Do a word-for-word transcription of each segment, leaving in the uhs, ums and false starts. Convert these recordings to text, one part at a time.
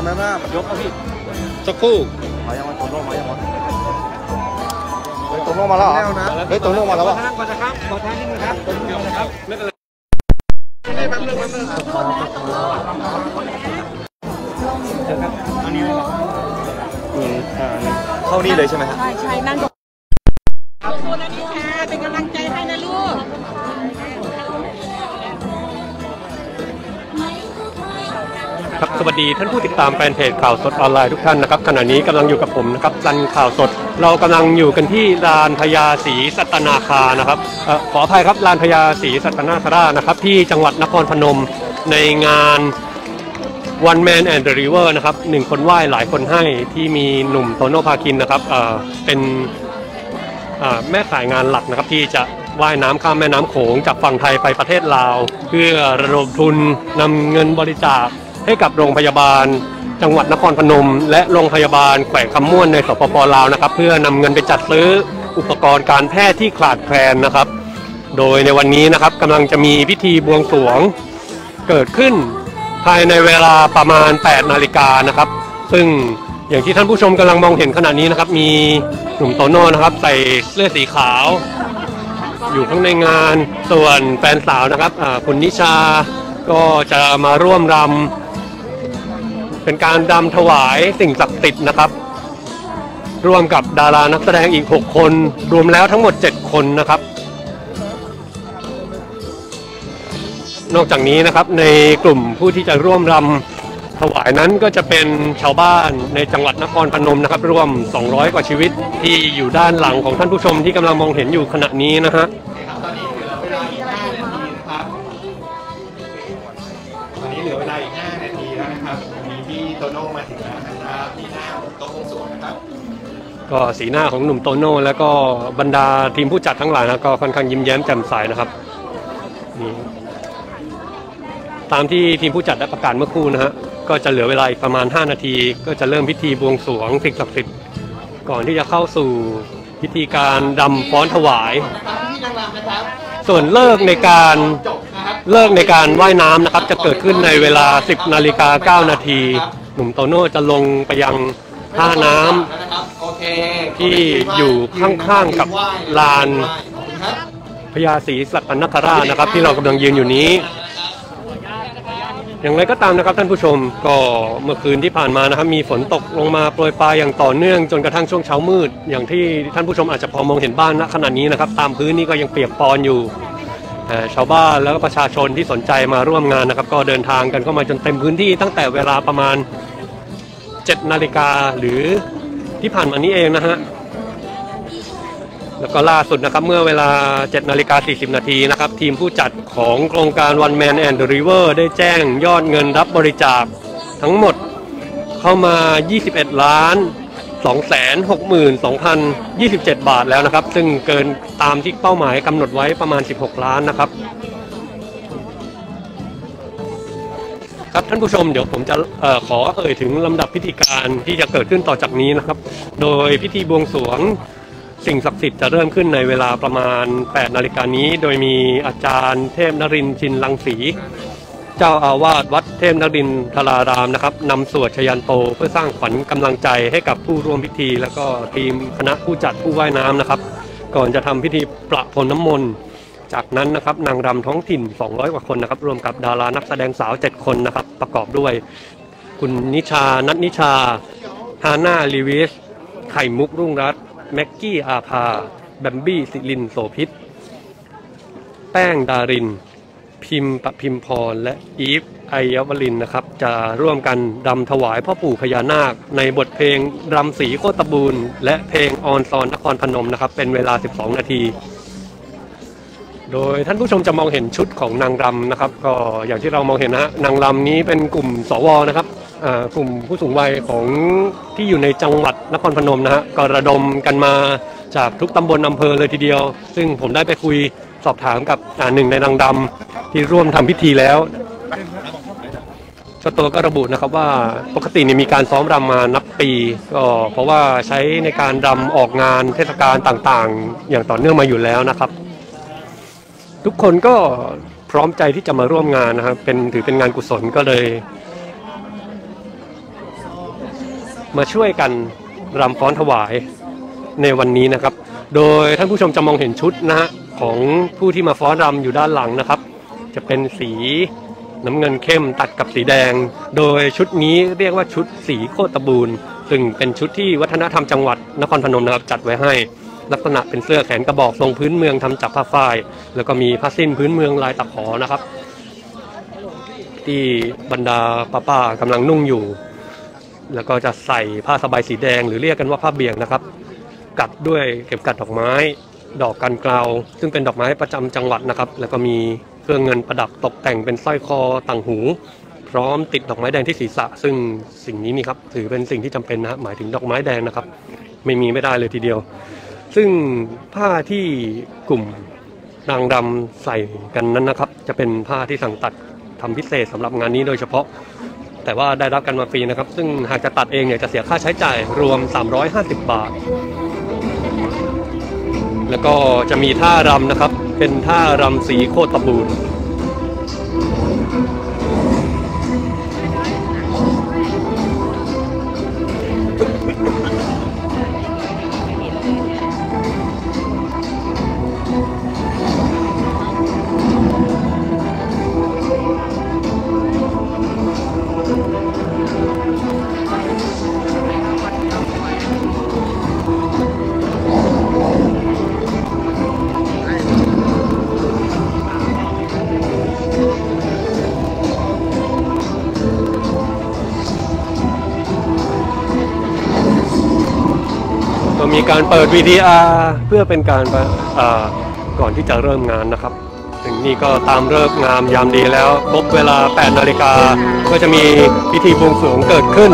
ไหมภาพยกเอาพี่สักครู่มายังวะโตโน่มายังวะเฮ้ยโตโน่มาแล้วเฮ้ยโตโน่มาแล้ววะก่อนจะครับขอทางนิดนึงครับเดี๋ยวนะครับไม่เป็นไรนี่แป๊บนึงแป๊บนึงครับอันนี้เข้านี่เลยใช่ไหมครับใช่ใช่นั่งขอบคุณนะนิชาเป็นกำลังใจให้นะลูกครับสวัสดีท่านผู้ติดตามแฟนเพจข่าวสดออนไลน์ทุกท่านนะครับขณะนี้กำลังอยู่กับผมนะครับรันข่าวสดเรากำลังอยู่กันที่ลานพญาศรีสัตนาคานะครับเอ่อขออภัยครับลานพญาศรีสัตนาครานะครับที่จังหวัดนครพนมในงาน One Man and the River นะครับหนึ่งคนไหว้หลายคนให้ที่มีหนุ่มโตโน่พาคินนะครับเอ่อเป็นแม่ข่ายงานหลักนะครับที่จะว่ายน้ำข้ามแม่น้ำโขงจากฝั่งไทยไปประเทศลาวเพื่อระดมทุนนำเงินบริจาคให้กับโรงพยาบาลจังหวัดนครพนมและโรงพยาบาลแขวงคำม่วนในสปป.ลาวนะครับเพื่อนำเงินไปจัดซื้ออุปกรณ์การแพทย์ที่ขาดแคลนนะครับโดยในวันนี้นะครับกำลังจะมีพิธีบวงสรวงเกิดขึ้นภายในเวลาประมาณแปดนาฬิกานะครับซึ่งอย่างที่ท่านผู้ชมกำลังมองเห็นขณะนี้นะครับมีหนุ่มโตโน่นะครับใส่เสื้อสีขาวอยู่ข้างในงานส่วนแฟนสาวนะครับคุณนิชาก็จะมาร่วมรำเป็นการรำถวายสิ่งศักดิ์สิทธิ์นะครับร่วมกับดารานักแสดงอีกหกคนรวมแล้วทั้งหมดเจ็ดคนนะครับนอกจากนี้นะครับในกลุ่มผู้ที่จะร่วมรำถวายนั้นก็จะเป็นชาวบ้านในจังหวัดนครพนมนะครับร่วมสองร้อยกว่าชีวิตที่อยู่ด้านหลังของท่านผู้ชมที่กำลังมองเห็นอยู่ขณะนี้นะฮะตอนนี้เหลือเวลาอีกห้านาทีนะครับตอนนี้เหลือเวลาอีกห้านาทีแล้วนะครับมีพี่โตโน่มาถึงแล้วนะครับที่หน้าโต๊ะบวงสรวงนะครับก็สีหน้าของหนุ่มโตโน่แล้วก็บรรดาทีมผู้จัดทั้งหลายนะก็ค่อนข้างยิ้มแย้มแจ่มใสนะครับนี่ตามที่ทีมผู้จัดได้ประกาศเมื่อครู่นะฮะก็จะเหลือเวลาอีกประมาณห้านาทีก็จะเริ่มพิธีบวงสรวงสิ่งศักดิ์สิทธิ์ก่อนที่จะเข้าสู่พิธีการรำฟ้อนถวายส่วนเลิกในการเลิกในการว่ายน้ำนะครับจะเกิดขึ้นในเวลาสิบนาฬิกาเก้านาทีหนุ่มโตโน่จะลงไปยังท่าน้ำที่อยู่ข้างๆกับลานพญาศรีสัตนคราชนะครับที่เรากำลังยืนอยู่นี้อย่างไรก็ตามนะครับท่านผู้ชมก็เมื่อคืนที่ผ่านมานะครับมีฝนตกลงมาโปรยปลายอย่างต่อเนื่องจนกระทั่งช่วงเช้ามืดอย่างที่ท่านผู้ชมอาจจะพอมองเห็นบ้านณขณะนี้นะครับตามพื้นนี่ก็ยังเปียกปอนอยู่ชาวบ้านแล้วก็ประชาชนที่สนใจมาร่วมงานนะครับก็เดินทางกันเข้ามาจนเต็มพื้นที่ตั้งแต่เวลาประมาณเจ็ดนาฬิกาหรือที่ผ่านมานี้เองนะฮะแล้วก็ล่าสุดนะครับเมื่อเวลาเจ็ดนาฬิกาสี่สิบนาทีนะครับทีมผู้จัดของโครงการ One Man and the River ได้แจ้งยอดเงินรับบริจาคทั้งหมดเข้ามายี่สิบเอ็ดล้านสองแสนหกหมื่นสองพันยี่สิบเจ็ดบาทแล้วนะครับซึ่งเกินตามที่เป้าหมายกำหนดไว้ประมาณสิบหกล้านนะครับครับท่านผู้ชมเดี๋ยวผมจะเอ่อขอเอ่ยถึงลำดับพิธีการที่จะเกิดขึ้นต่อจากนี้นะครับโดยพิธีบวงสรวงสิ่งศักดิ์สิทธิ์จะเริ่มขึ้นในเวลาประมาณแปดนาฬิกานี้โดยมีอาจารย์เทพนรินทร์ชินรังสีเจ้าอาวาสวัดเทพนรินทรารามนะครับนำสวดชยันโตเพื่อสร้างขวัญกำลังใจให้กับผู้ร่วมพิธีแล้วก็ทีมคณะผู้จัดผู้ว่ายน้ำนะครับก่อนจะทำพิธีประพรมน้ำมนต์จากนั้นนะครับนางรำท้องถิ่นสองร้อยกว่าคนนะครับรวมกับดารานักแสดงสาวเจ็ดคนนะครับประกอบด้วยคุณนิชานัทนิชาฮาน่าลีวิสไข่มุกรุ่งรัตน์แม็กกี้อาภาแบมบี้ศิลินโสภิตแป้งดารินพิมพ์ปพิมพรและอีฟไอยาวลินนะครับจะร่วมกันรำถวายพ่อปู่พญานาคในบทเพลงรำศรีโคตบูรณ์และเพลงออนซอนนครพนมนะครับเป็นเวลาสิบสองนาทีโดยท่านผู้ชมจะมองเห็นชุดของนางรำนะครับก็อย่างที่เรามองเห็นนะฮะนางรำนี้เป็นกลุ่มสวนะครับกลุ่มผู้สูงวัยของที่อยู่ในจังหวัดนครพนมนะฮะก็ระดมกันมาจากทุกตำบลอำเภอเลยทีเดียวซึ่งผมได้ไปคุยสอบถามกับหนึ่งในนางรำที่ร่วมทำพิธีแล้วเจ้าตัวก็ระบุนะครับว่าปกติเนี่ยมีการซ้อมรำมานับปีก็เพราะว่าใช้ในการรำออกงานเทศกาลต่างๆอย่างต่อเนื่องมาอยู่แล้วนะครับทุกคนก็พร้อมใจที่จะมาร่วมงานนะครับเป็นถือเป็นงานกุศลก็เลยมาช่วยกันรำฟ้อนถวายในวันนี้นะครับโดยท่านผู้ชมจะมองเห็นชุดนะฮะของผู้ที่มาฟ้อนรำอยู่ด้านหลังนะครับจะเป็นสีน้ำเงินเข้มตัดกับสีแดงโดยชุดนี้เรียกว่าชุดสีโคตบูรณ์ซึ่งเป็นชุดที่วัฒนธรรมจังหวัดนครพนมนะครับจัดไว้ให้ลักษณะเป็นเสื้อแขนกระบอกทรงพื้นเมืองทำจากผ้าฝ้ายแล้วก็มีผ้าสิ้นพื้นเมืองลายตะขอนะครับที่บรรดาป้าๆกำลังนุ่งอยู่แล้วก็จะใส่ผ้าสบายสีแดงหรือเรียกกันว่าผ้าเบี่ยงนะครับกัดด้วยเข็มกัดดอกไม้ดอกกันเกลาซึ่งเป็นดอกไม้ประจำจังหวัดนะครับแล้วก็มีเครื่องเงินประดับตกแต่งเป็นสร้อยคอต่างหูพร้อมติดดอกไม้แดงที่ศีรษะซึ่งสิ่งนี้นี่ครับถือเป็นสิ่งที่จำเป็นนะหมายถึงดอกไม้แดงนะครับไม่มีไม่ได้เลยทีเดียวซึ่งผ้าที่กลุ่มนางรำใส่กันนั้นนะครับจะเป็นผ้าที่สั่งตัดทำพิเศษสำหรับงานนี้โดยเฉพาะแต่ว่าได้รับกันมาฟรีนะครับซึ่งหากจะตัดเองเนี่ยจะเสียค่าใช้จ่ายรวมสามร้อยห้าสิบบาทแล้วก็จะมีท่ารำนะครับเป็นท่ารำสีโคตบูรณ์มีการเปิด วี ดี อาร์ เพื่อเป็นการก่อนที่จะเริ่มงานนะครับถึงนี่ก็ตามฤกษ์งามยามดีแล้วครบเวลาแปดนาฬิกาก็จะมีพิธีบวงสรวงเกิดขึ้น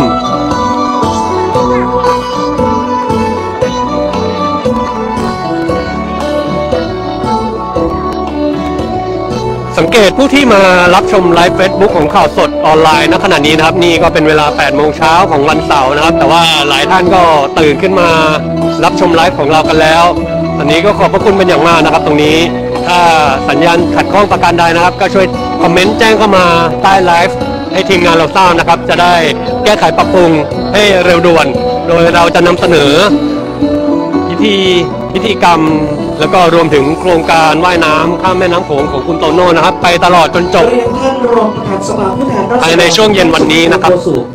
สังเกตผู้ที่มารับชมไลฟ์เฟซบุ๊กของข่าวสดออนไลน์ณขณะนี้นะครับนี่ก็เป็นเวลาแปดโมงเช้าของวันเสาร์นะครับแต่ว่าหลายท่านก็ตื่นขึ้นมารับชมไลฟ์ของเรากันแล้วตอนนี้ก็ขอบพระคุณเป็นอย่างมากนะครับตรงนี้ถ้าสัญญาณขัดข้องประการใดนะครับก็ช่วยคอมเมนต์แจ้งเข้ามาใต้ไลฟ์ให้ทีมงานเราทราบนะครับจะได้แก้ไขปรับปรุงให้เร็วด่วนโดยเราจะนำเสนอพิธีพิธีกรรมแล้วก็รวมถึงโครงการว่ายน้ำข้ามแม่น้ำโขงของคุณโตโน่นะครับไปตลอดจนจบภายในช่วงเย็นวันนี้นะครับ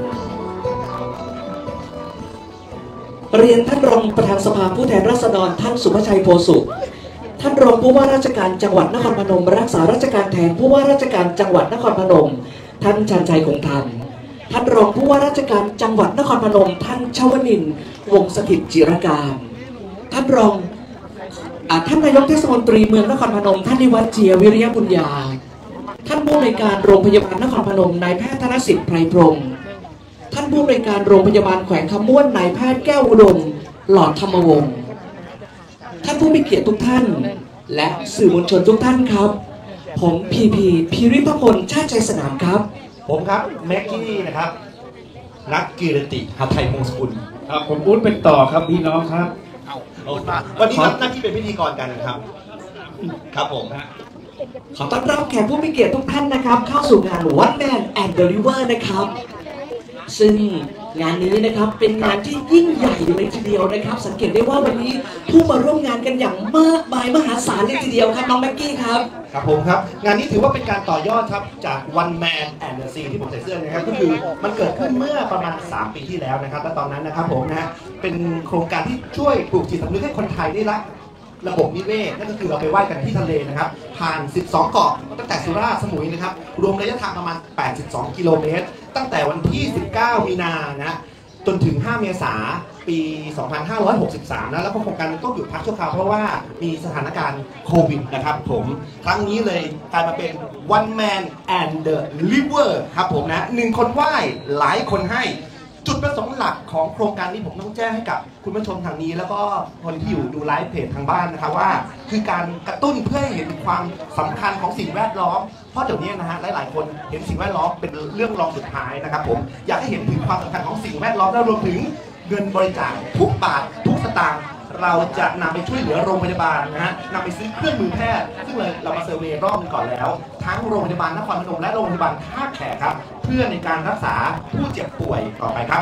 เรียนท่านรองประธานสภาผู้แทนราษฎรท่านสุภชัยโพสุท่านรองผู้ว่าราชการจังหวัดนครพนมรักษาราชการแทนผู้ว่าราชการจังหวัดนครพนมท่านชันชัยคงธรรมท่านรองผู้ว่าราชการจังหวัดนครพนมท่านชวนินทร์วงศ์สถิตจิรการท่านรองท่านนายกเทศมนตรีเมืองนครพนมท่านนิวัฒน์เจียวิริยบุญญาท่านผู้อำนวยการโรงพยาบาลนครพนมนายแพทย์ธนสิทธิ์ไพรพรหมท่านผู้อำนวยการโรงพยาบาลแขวงคำม่วนนายแพทย์แก้วอุดมหลอดธรรมวงศ์ท่านผู้มีเกียรติทุกท่านและสื่อมวลชนทุกท่านครับผมพีพีพิริพพลชาติใจสนามครับผมครับแม็กกี้นะครับนักกีรติหไทยมงคลครับผมอุ้นเป็นต่อครับพี่น้องครับวันนี้รับหน้าที่เป็นพิธีกรกันครับครับผมขอต้อนรับแขกผู้มีเกียรติทุกท่านนะครับเข้าสู่งาน One Man and the River นะครับซึ่งงานนี้นะครับเป็นงานที่ยิ่งใหญ่เลยทีเดียวนะครับสังเกตได้ว่าวันนี้ผู้มาร่วมงานกันอย่างมากมายมหาศาลเลยทีเดียวครับน้องแม็กกี้ครับครับผมครับงานนี้ถือว่าเป็นการต่อยอดครับจาก One Man and the Sea ที่ผมใส่เสื้อนะครับก็คือมันเกิดขึ้นเมื่อประมาณสามปีที่แล้วนะครับและตอนนั้นนะครับผมนะฮะเป็นโครงการที่ช่วยปลูกจิตสำนึกให้คนไทยได้รักระบบนิเวศนั่นก็คือเราไปว่ายกันที่ทะเลนะครับผ่านสิบสองเกาะตั้งแต่สุราษฎร์สมุยนะครับรวมระยะทางประมาณแปดสิบสองกิโลเมตรตั้งแต่วันที่สิบเก้ามีนานะจนถึงห้าเมษายนปีสองพันห้าร้อยหกสิบสามนะแล้วก็โครงการต้องหยุดพักชั่วคราวเพราะว่ามีสถานการณ์โควิดนะครับผมครั้งนี้เลยกลายมาเป็น One Man and the River ครับผมนะหนึ่งคนว่ายหลายคนให้จุดประสงค์หลักของโครงการนี้ผมต้องแจ้งให้กับคุณผู้ชมทางนี้แล้วก็คนที่อยู่ดูไลฟ์เพจทางบ้านนะครับว่าคือการกระตุ้นเพื่อให้เห็นความสำคัญของสิ่งแวดล้อมเพราะเดี๋ยวนี้นะฮะหลายๆคนเห็นสิ่งแวดล้อมเป็นเรื่องรองสุดท้ายนะครับผมอยากให้เห็นถึงความสำคัญของสิ่งแวดล้อมและรวมถึงเงินบริจาคทุกบาททุกสตางค์เราจะนำไปช่วยเหลือโรงพยาบาลนะฮะนำไปซื้อเครื่องมือแพทย์ซึ่งเลยเรามาเซอร์เวย์รอบนึงก่อนแล้วทั้งโรงพยาบาลนครพนมและโรงพยาบาลท่าแขกครับเพื่อในการรักษาผู้เจ็บป่วยต่อไปครับ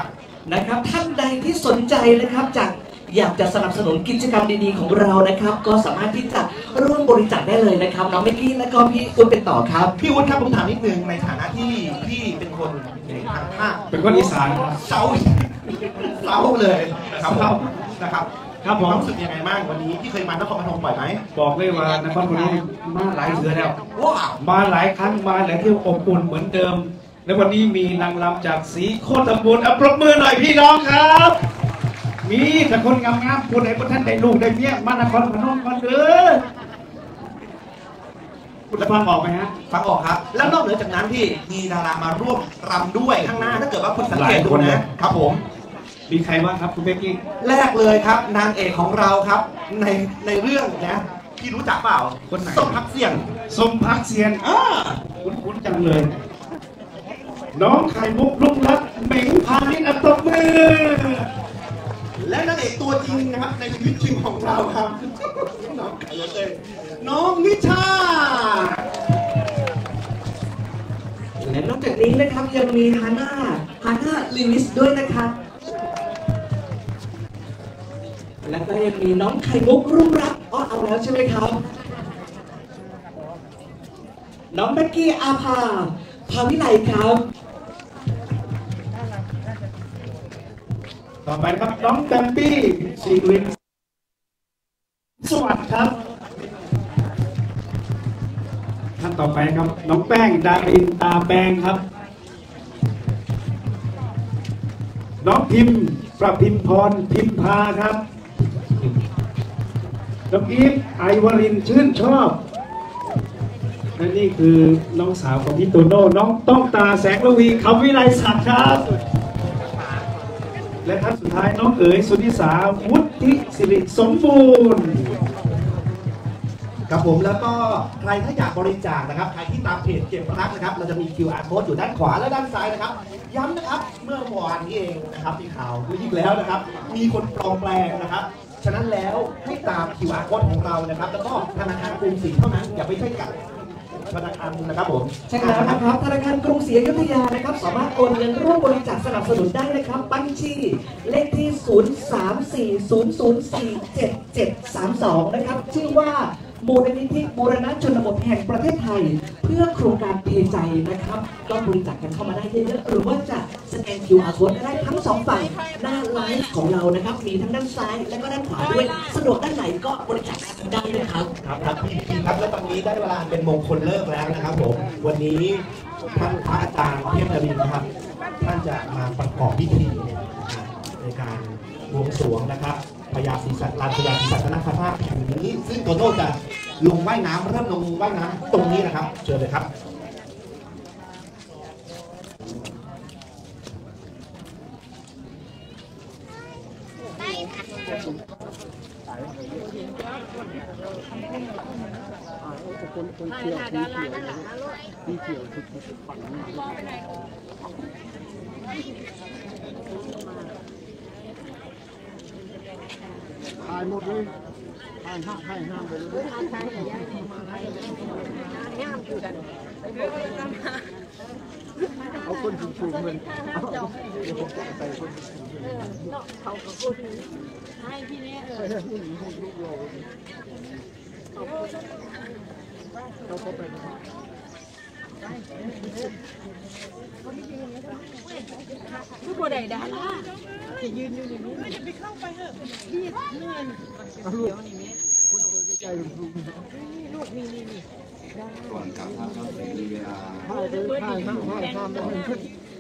นะครับท่านใดที่สนใจนะครับจากอยากจะสนับสนุนกิจกรรมดีๆของเรานะครับก็สามารถที่จะร่วมบริจาคได้เลยนะครับน้องเมกกี้และก็พี่อุ้นเป็นต่อครับพี่วุฒิครับผมถามนิดนึงในฐานะที่พี่เป็นคนในทางภาคเป็นคนอีสานครับเซาเซาเลยนะครับผมนะครับครับผมรู้สึกยังไงบ้างวันนี้พี่เคยมานครพนมบ่อยไหมบอกเลยว่านครพนมมาหลายเดือนแล้วว้าวมาหลายครั้งมาหลายเที่ยวอบอุ่นเหมือนเดิม และวันนี้มีนางรำจากสีโคตรบุญอ่ะปรบมือหน่อยพี่น้องครับ มีแต่คนงามๆคนไหนคนท่านได้ลูกได้เมียมานครพนมกันเด้อคุณฟังออกไหมฮะฟังออกครับ แล้วนอกเหนือจากนั้นพี่มีดารามาร่วมรำด้วยข้างหน้าถ้าเกิดว่าคุณสังเกตดูนะครับผมมีใครบ้างครับคุณเบกกี้แรกเลยครับนางเอกของเราครับในในเรื่องนะพี่รู้จักเปล่าคนไหนส้มพักเสี่ยงสมพักเซียนอ่าคุ้นๆจังเลย น้องไข่มุกลุงรักเหม่งพาณิชย์อัตบมือและนางเอกตัวจริงนะครับในชีวิตจริงของเราครับน้องไก่เลยน้องนิชาและนอกจากนี้นะครับยังมีฮาน่าฮาน่าลิวิสด้วยนะครับและก็ยังมีน้องไข่มุกรุ่งรักอ๋อเอาแล้วใช่ไหมครับน้องเบกกี้อาภาภาวิไลครับต่อไปครับน้องแตมปี้ซีรินสวัสดีครับท่านต่อไปครับน้องแป้งดารินตาแปงครับ น้องพิมพ์ประพิมพรพิมพาครับน้องอีฟไอวรินชื่นชอบและนี่คือน้องสาวของพี่โตโน่น้องต้องตาแสงระวีคำวิไลศักดิ์ครับและท่านสุดท้ายน้องเอ๋ยสุนิสาวุฒิสิริสมบูรณ์ครับผมแล้วก็ใครถ้าอยากบริจาคนะครับใครที่ตามเพจเก็บรักนะครับเราจะมี คิว อาร์ code อยู่ด้านขวาและด้านซ้ายนะครับย้ำนะครับเมื่อวานนี้เองนะครับมีข่าวอีกแล้วนะครับมีคนปลอมแปลงนะครับฉะนั้นแล้วให้ตาม คิว อาร์ code ของเรานะครับแล้วก็ธนาคารกรุงศรีเท่านั้นอย่าไปใช้กับธนาคารนะครับผมใช่แล้วนะครับธนาคารกรุงศรีอยุธยานะครับสามารถโอนเงินร่วมบริจาคสนับสนุนได้นะครับบัญชีเลขที่ ศูนย์ สาม สี่ ศูนย์ ศูนย์ สี่ เจ็ด เจ็ด สาม สอง นะครับชื่อว่ามูลนิธิบูรณะชนบทแห่งประเทศไทยเพื่อโครงการเพใจนะครับก็บริจาคกันเข้ามาได้เยอะๆหรือว่าจะสแกน คิว อาร์ code ได้ทั้งสองฝั่งหน้าไลฟ์ของเรานะครับมีทั้งด้านซ้ายและก็ด้านขวาด้วยสะดวกด้านไหนก็บริจาคได้นะครับครับครับพี่พี่ครับและตอนนี้ได้เวลาเป็นมงคลเลิกแล้วนะครับผมวันนี้ท่านพระอาจารย์เทพนรินทร์นะครับท่านจะมาประกอบพิธีในการบวงสรวงนะครับพญาศรีสัตลานพญาศรีสัตนคราชแห่งนี้ซึ่งโตโน่จะลงว่ายน้ำเริ่มลงว่ายน้ำตรงนี้นะครับเชิญเลยครับถ่ายหมดเลยถ่ายห้าถ่ายห้าไปเลยเอาคนสูงๆเลยเอาใส่คนเขาก็พูดให้พี่เนี่ยเออเขาเขาไปทุกคนใดดาราจะยืนอยู่อย่างนี้ไม่จะไปเข้าไปเถอะรีบเหนื่อยเดี๋ยวนี่แม่คนตัวใจลูกนี่นี่นี่ก่อนกลับครับมีเวลาถ่ายไปถ่ายห้างถ่ายห้างเป็นชุด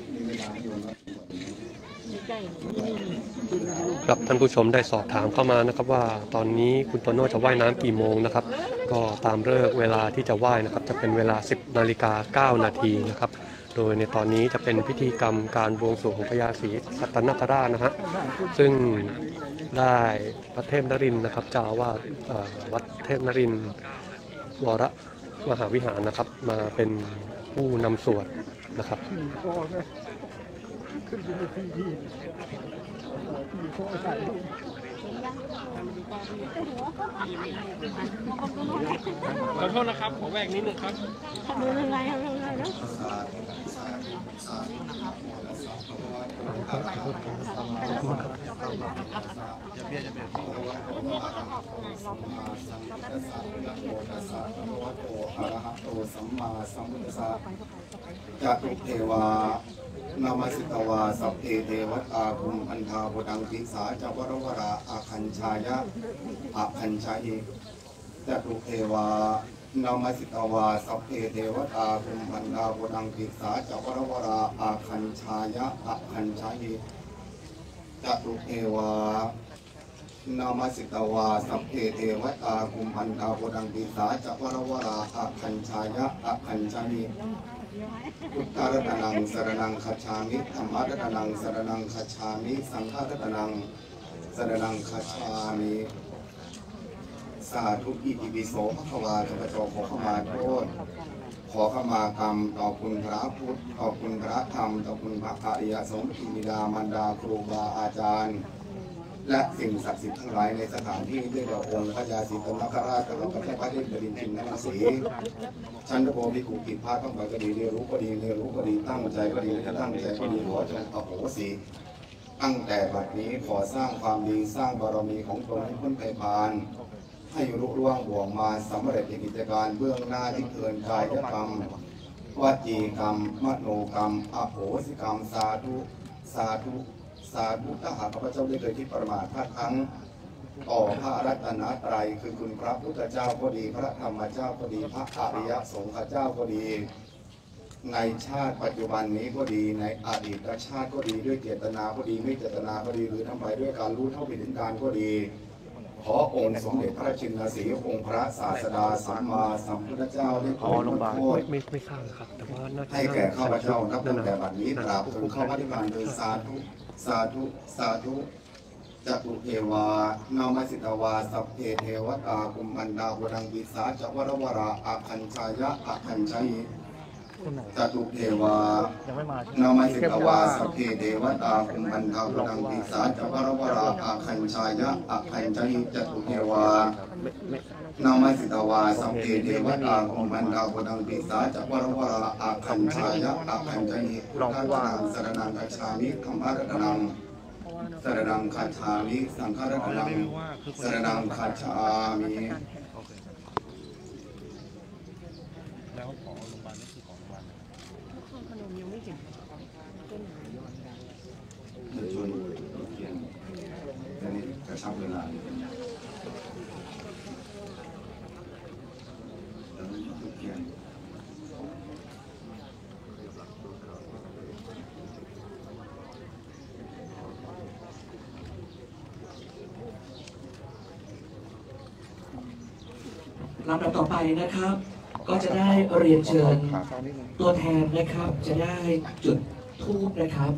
ครับท่านผู้ชมได้สอบถามเข้ามานะครับว่าตอนนี้คุณโตโน่จะว่ายน้ำกี่โมงนะครับก็ตามฤกษ์เวลาที่จะว่ายนะครับจะเป็นเวลา สิบนาฬิกาเก้านาทีนะครับโดยในตอนนี้จะเป็นพิธีกรรมการบวงสรวงของพญาศรีสัตนคราชนะฮะซึ่งได้พระเทพนรินทร์นะครับเจ้าอาวาสวัดเทพนรินทร์วรมหาวิหารนะครับมาเป็นผู้นำสวดนะครับขอโทษนะครับขอแวกนิดนึงครับดูยังไงครับยังไงนะจตุเทวานามสิตวาสัพเพเทวตาคุมพันธาบุตังติสาจวรวราอาคัญชายะอาคัญชายจตุเทวานามสิตวาสัพเพเทวตาคุมพันธาบุตังติสาจวรวราอาคัญชายะอาคัญชายจตุเทวานามสิตวาสัพเพเทวตาคุมพันธาบุตังติสาจวรวราอาคัญชายะอาคัญชายพุทธรัตนังสรนังคัจฉามิธรรมรัตนังสรนังคัจฉามิสังฆรัตนังสรนังคัจฉามิสาธุอิติปิโสภควาข้าพเจ้าขอขมาโทษขอขมากรรมต่อคุณพระพุทธต่อคุณพระธรรมต่อคุณพระอริยสงฆ์บิดามารดาครูบาอาจารย์และสิ่งศักดิ์สิทธิ์ทั้งหลายในสถานที่ด้วยเราองค์พระยาศรีตนคราชกับพระเจ้าพระเดชบดินทร์นรสีชั้นพระโพธิกุกิจพาต้องไปก็ดีเรียรู้ก็ดีเรียรู้ก็ดีตั้งใจก็ดีตั้งใจก็ดีขอจงอโหสิตั้งแต่บัดนี้ขอสร้างความดีสร้างบารมีของตนให้พ้นไผ่ผ่านให้รุ่งร่วงบ่วงมาสำเร็จในกิจการเบื้องหน้าที่เกินกายกรรมวจีกรรมมโนกรรมอโหสิกรรมสาธุสาธุสาธุถ้าหากข้าพเจ้าได้เคยที่ประมาทพลาดพลั้งต่อพระรัตนตรัยคือคุณพระพุทธเจ้าก็ดีพระธรรมเจ้าก็ดีพระอริยสงฆ์เจ้าก็ดีในชาติปัจจุบันนี้ก็ดีในอดีตชาติก็ดีด้วยเจตนาก็ดีไม่เจตนาก็ดีหรือทำไปด้วยการรู้เท่าถึงการก็ดีขอองค์สมเด็จพระชินสีห์องค์พระศาสดาสัมมาสัมพุทธเจ้าได้โปรดลงโทษไม่ไม่ทราบครับแต่ว่าน่าจะให้แก่ข้าพเจ้านับตั้งแต่บัดนี้ตราบถึงเข้าพระนิพพานโดยสาธุสาธุสาธุจตุเทวานามสิตวาสัพเพเทวตากุมมันดาบุรังวิสาจวรวราอาคัญชายะอาคัญชัยจตุเทวานามสิตวาสัพเพเทวตากุมมันดาบุรังวิสาจวรวราอาคัญชายะอาคัญชัยจตุเทวานามสิตวาสัพเพเทวตากุมมันดาบุรังวิสาจวรวราอาคัญชายะอาคัญชัยพุทธังสรณังคัจฉามิธัมมังสรณังสรณังคัจฉามิสังฆรัตนังสรณังคัจฉามิแล้วขอโรงพยาบาลนี่คือของโรงพยาบาลพนมยังไม่เห็นต้นชวนเขียนแต่นี่กระชับเวลาเขียนลำดับต่อไปนะครับก็จะได้เรียนเชิญตัวแทนนะครับจะได้จุดธูปนะครับ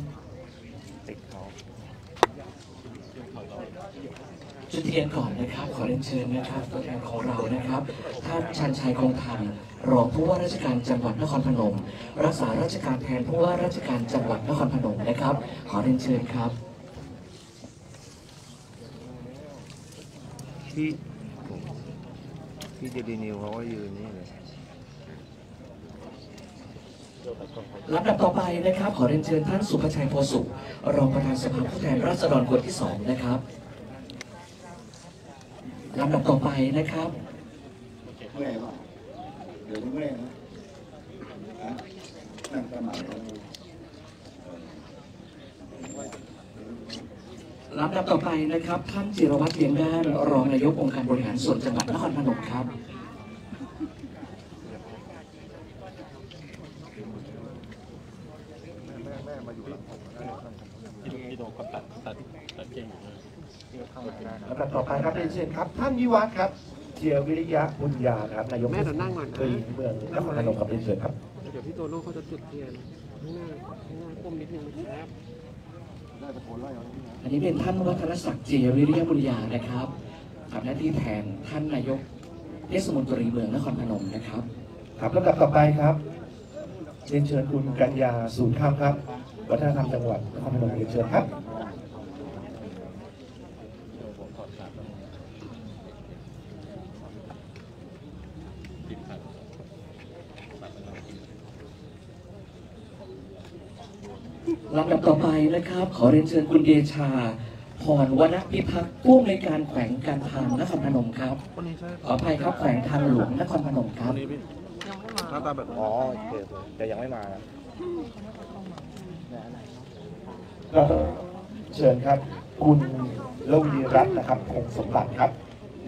จุดเทียนก่อนนะครับขอเรียนเชิญนะครับตัวแทนของเรานะครับท่านชันชัยคงธรรมรองผู้ว่าราชการจังหวัดนครพนมรักษาราชการแทนผู้ว่าราชการจังหวัดนครพนมนะครับขอเรียนเชิญครับที่พี่เจดีนิวเขาก็ยืนนี่เลยลำดับต่อไปนะครับขอเรียนเชิญท่านสุภชัยโพสุขรองประธานสภาผู้แทนราษฎรคนที่สองนะครับลำดับต่อไปนะครับเมื่อยป่ะเดี๋ยวเมื่อยนะนั่งประมาณลำดับต่อไปนะครับท่านจิรวัตรเลียงด้านรองนายกองค์การบริหารส่วนจังหวัดนครพนมครับลำดับต่อไปครับเรียนเชิญครับท่านวิวัฒน์ครับเจียวิริยะบุญญาครับนายกเทศมนตรีเมืองนครพนมครับเรียนเชิญครับเดี๋ยวพี่โตโน่เขาจะจุดเทียนข้างหน้าข้างหน้าก้มนิดนึงนะครับอันนี้เป็นท่านวัฒนศักดิ์เจียวิริยบุญญานะครับทำหน้าที่แทนท่านนายกเทศมนตรีเมืองนครพนมนะครับครับลำดับต่อไปครับเรียนเชิญคุณกัญญาสูนข้ามครับวัฒนธรรมจังหวัดนครพนมเรียนเชิญครับลำดับต่อไปนะครับขอเรียนเชิญคุณเดชาพรวณพิพัฒน์ผู้อำนวยการแขวงการทางนครพนมครับขออภัยครับแขวงทางหลวงนครพนมครับหน้าตาแบบอ๋อโอเคแต่ยังไม่มานะก็เชิญครับคุณลวีรัตน์นะครับคงสมบัติครับ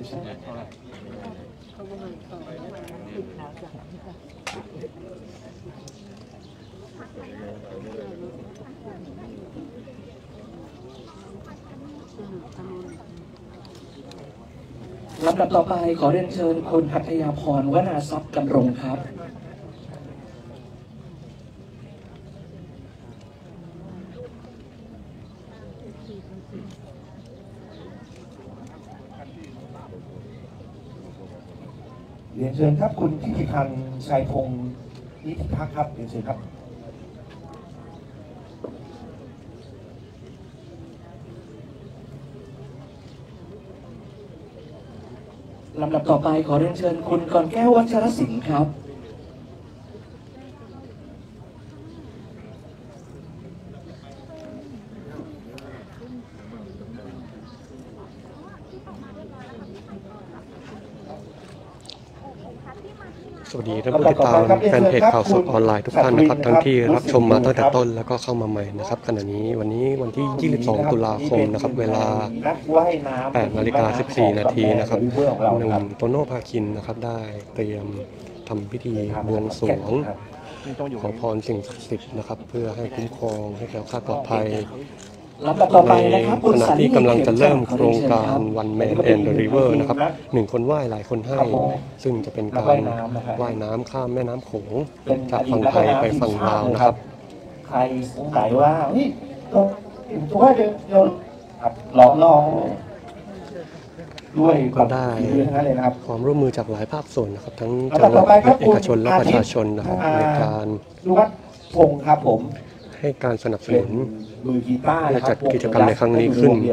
ลำดับต่อไปขอเรียนเชิญคุณหัตถยาพรวนาทรัพย์ดำรงครับเรียนเชิญครับคุณทิติพันธ์ชัยพงศ์นิติพักครับเรียนเชิญครับลำดับต่อไปขอเรียนเชิญคุณกรแก้ววัชรศิลป์ครับสวัสดีท่านผู้ติดตามแฟนเพจข่าวสดออนไลน์ทุกท่านนะครับทั้งที่รับชมมาตั้งแต่ต้นแล้วก็เข้ามาใหม่นะครับขณะนี้วันนี้วันที่ยี่สิบสองตุลาคมนะครับเวลาแปดนาฬิกาสิบสี่นาทีนะครับหนุ่มโตโน่ภาคินนะครับได้เตรียมทำพิธีบวงสรวงขอพรสิ่งศักดิ์สิทธิ์นะครับเพื่อให้คุ้มครองให้แคล้วคลาดปลอดภัยลำดับต่อไปนะครับขณะที่กำลังจะเริ่มโครงการ One Man and the River นะครับหนึ่งคนว่ายหลายคนให้ซึ่งจะเป็นการว่ายน้ำข้ามแม่น้ำโขงจากฝั่งไทยไปฝั่งลาวนะครับใครสงสัยว่าเฮ้ยตัวเดียวหลอกล่อด้วยก็ได้ความร่วมมือจากหลายภาคส่วนนะครับทั้งจังหวัดเอกชนและประชาชนนะครับในการวัดพงครับผมให้การสนับสนุนเพื่อจัดกิจกรรมในครั้งนี้ขึ้น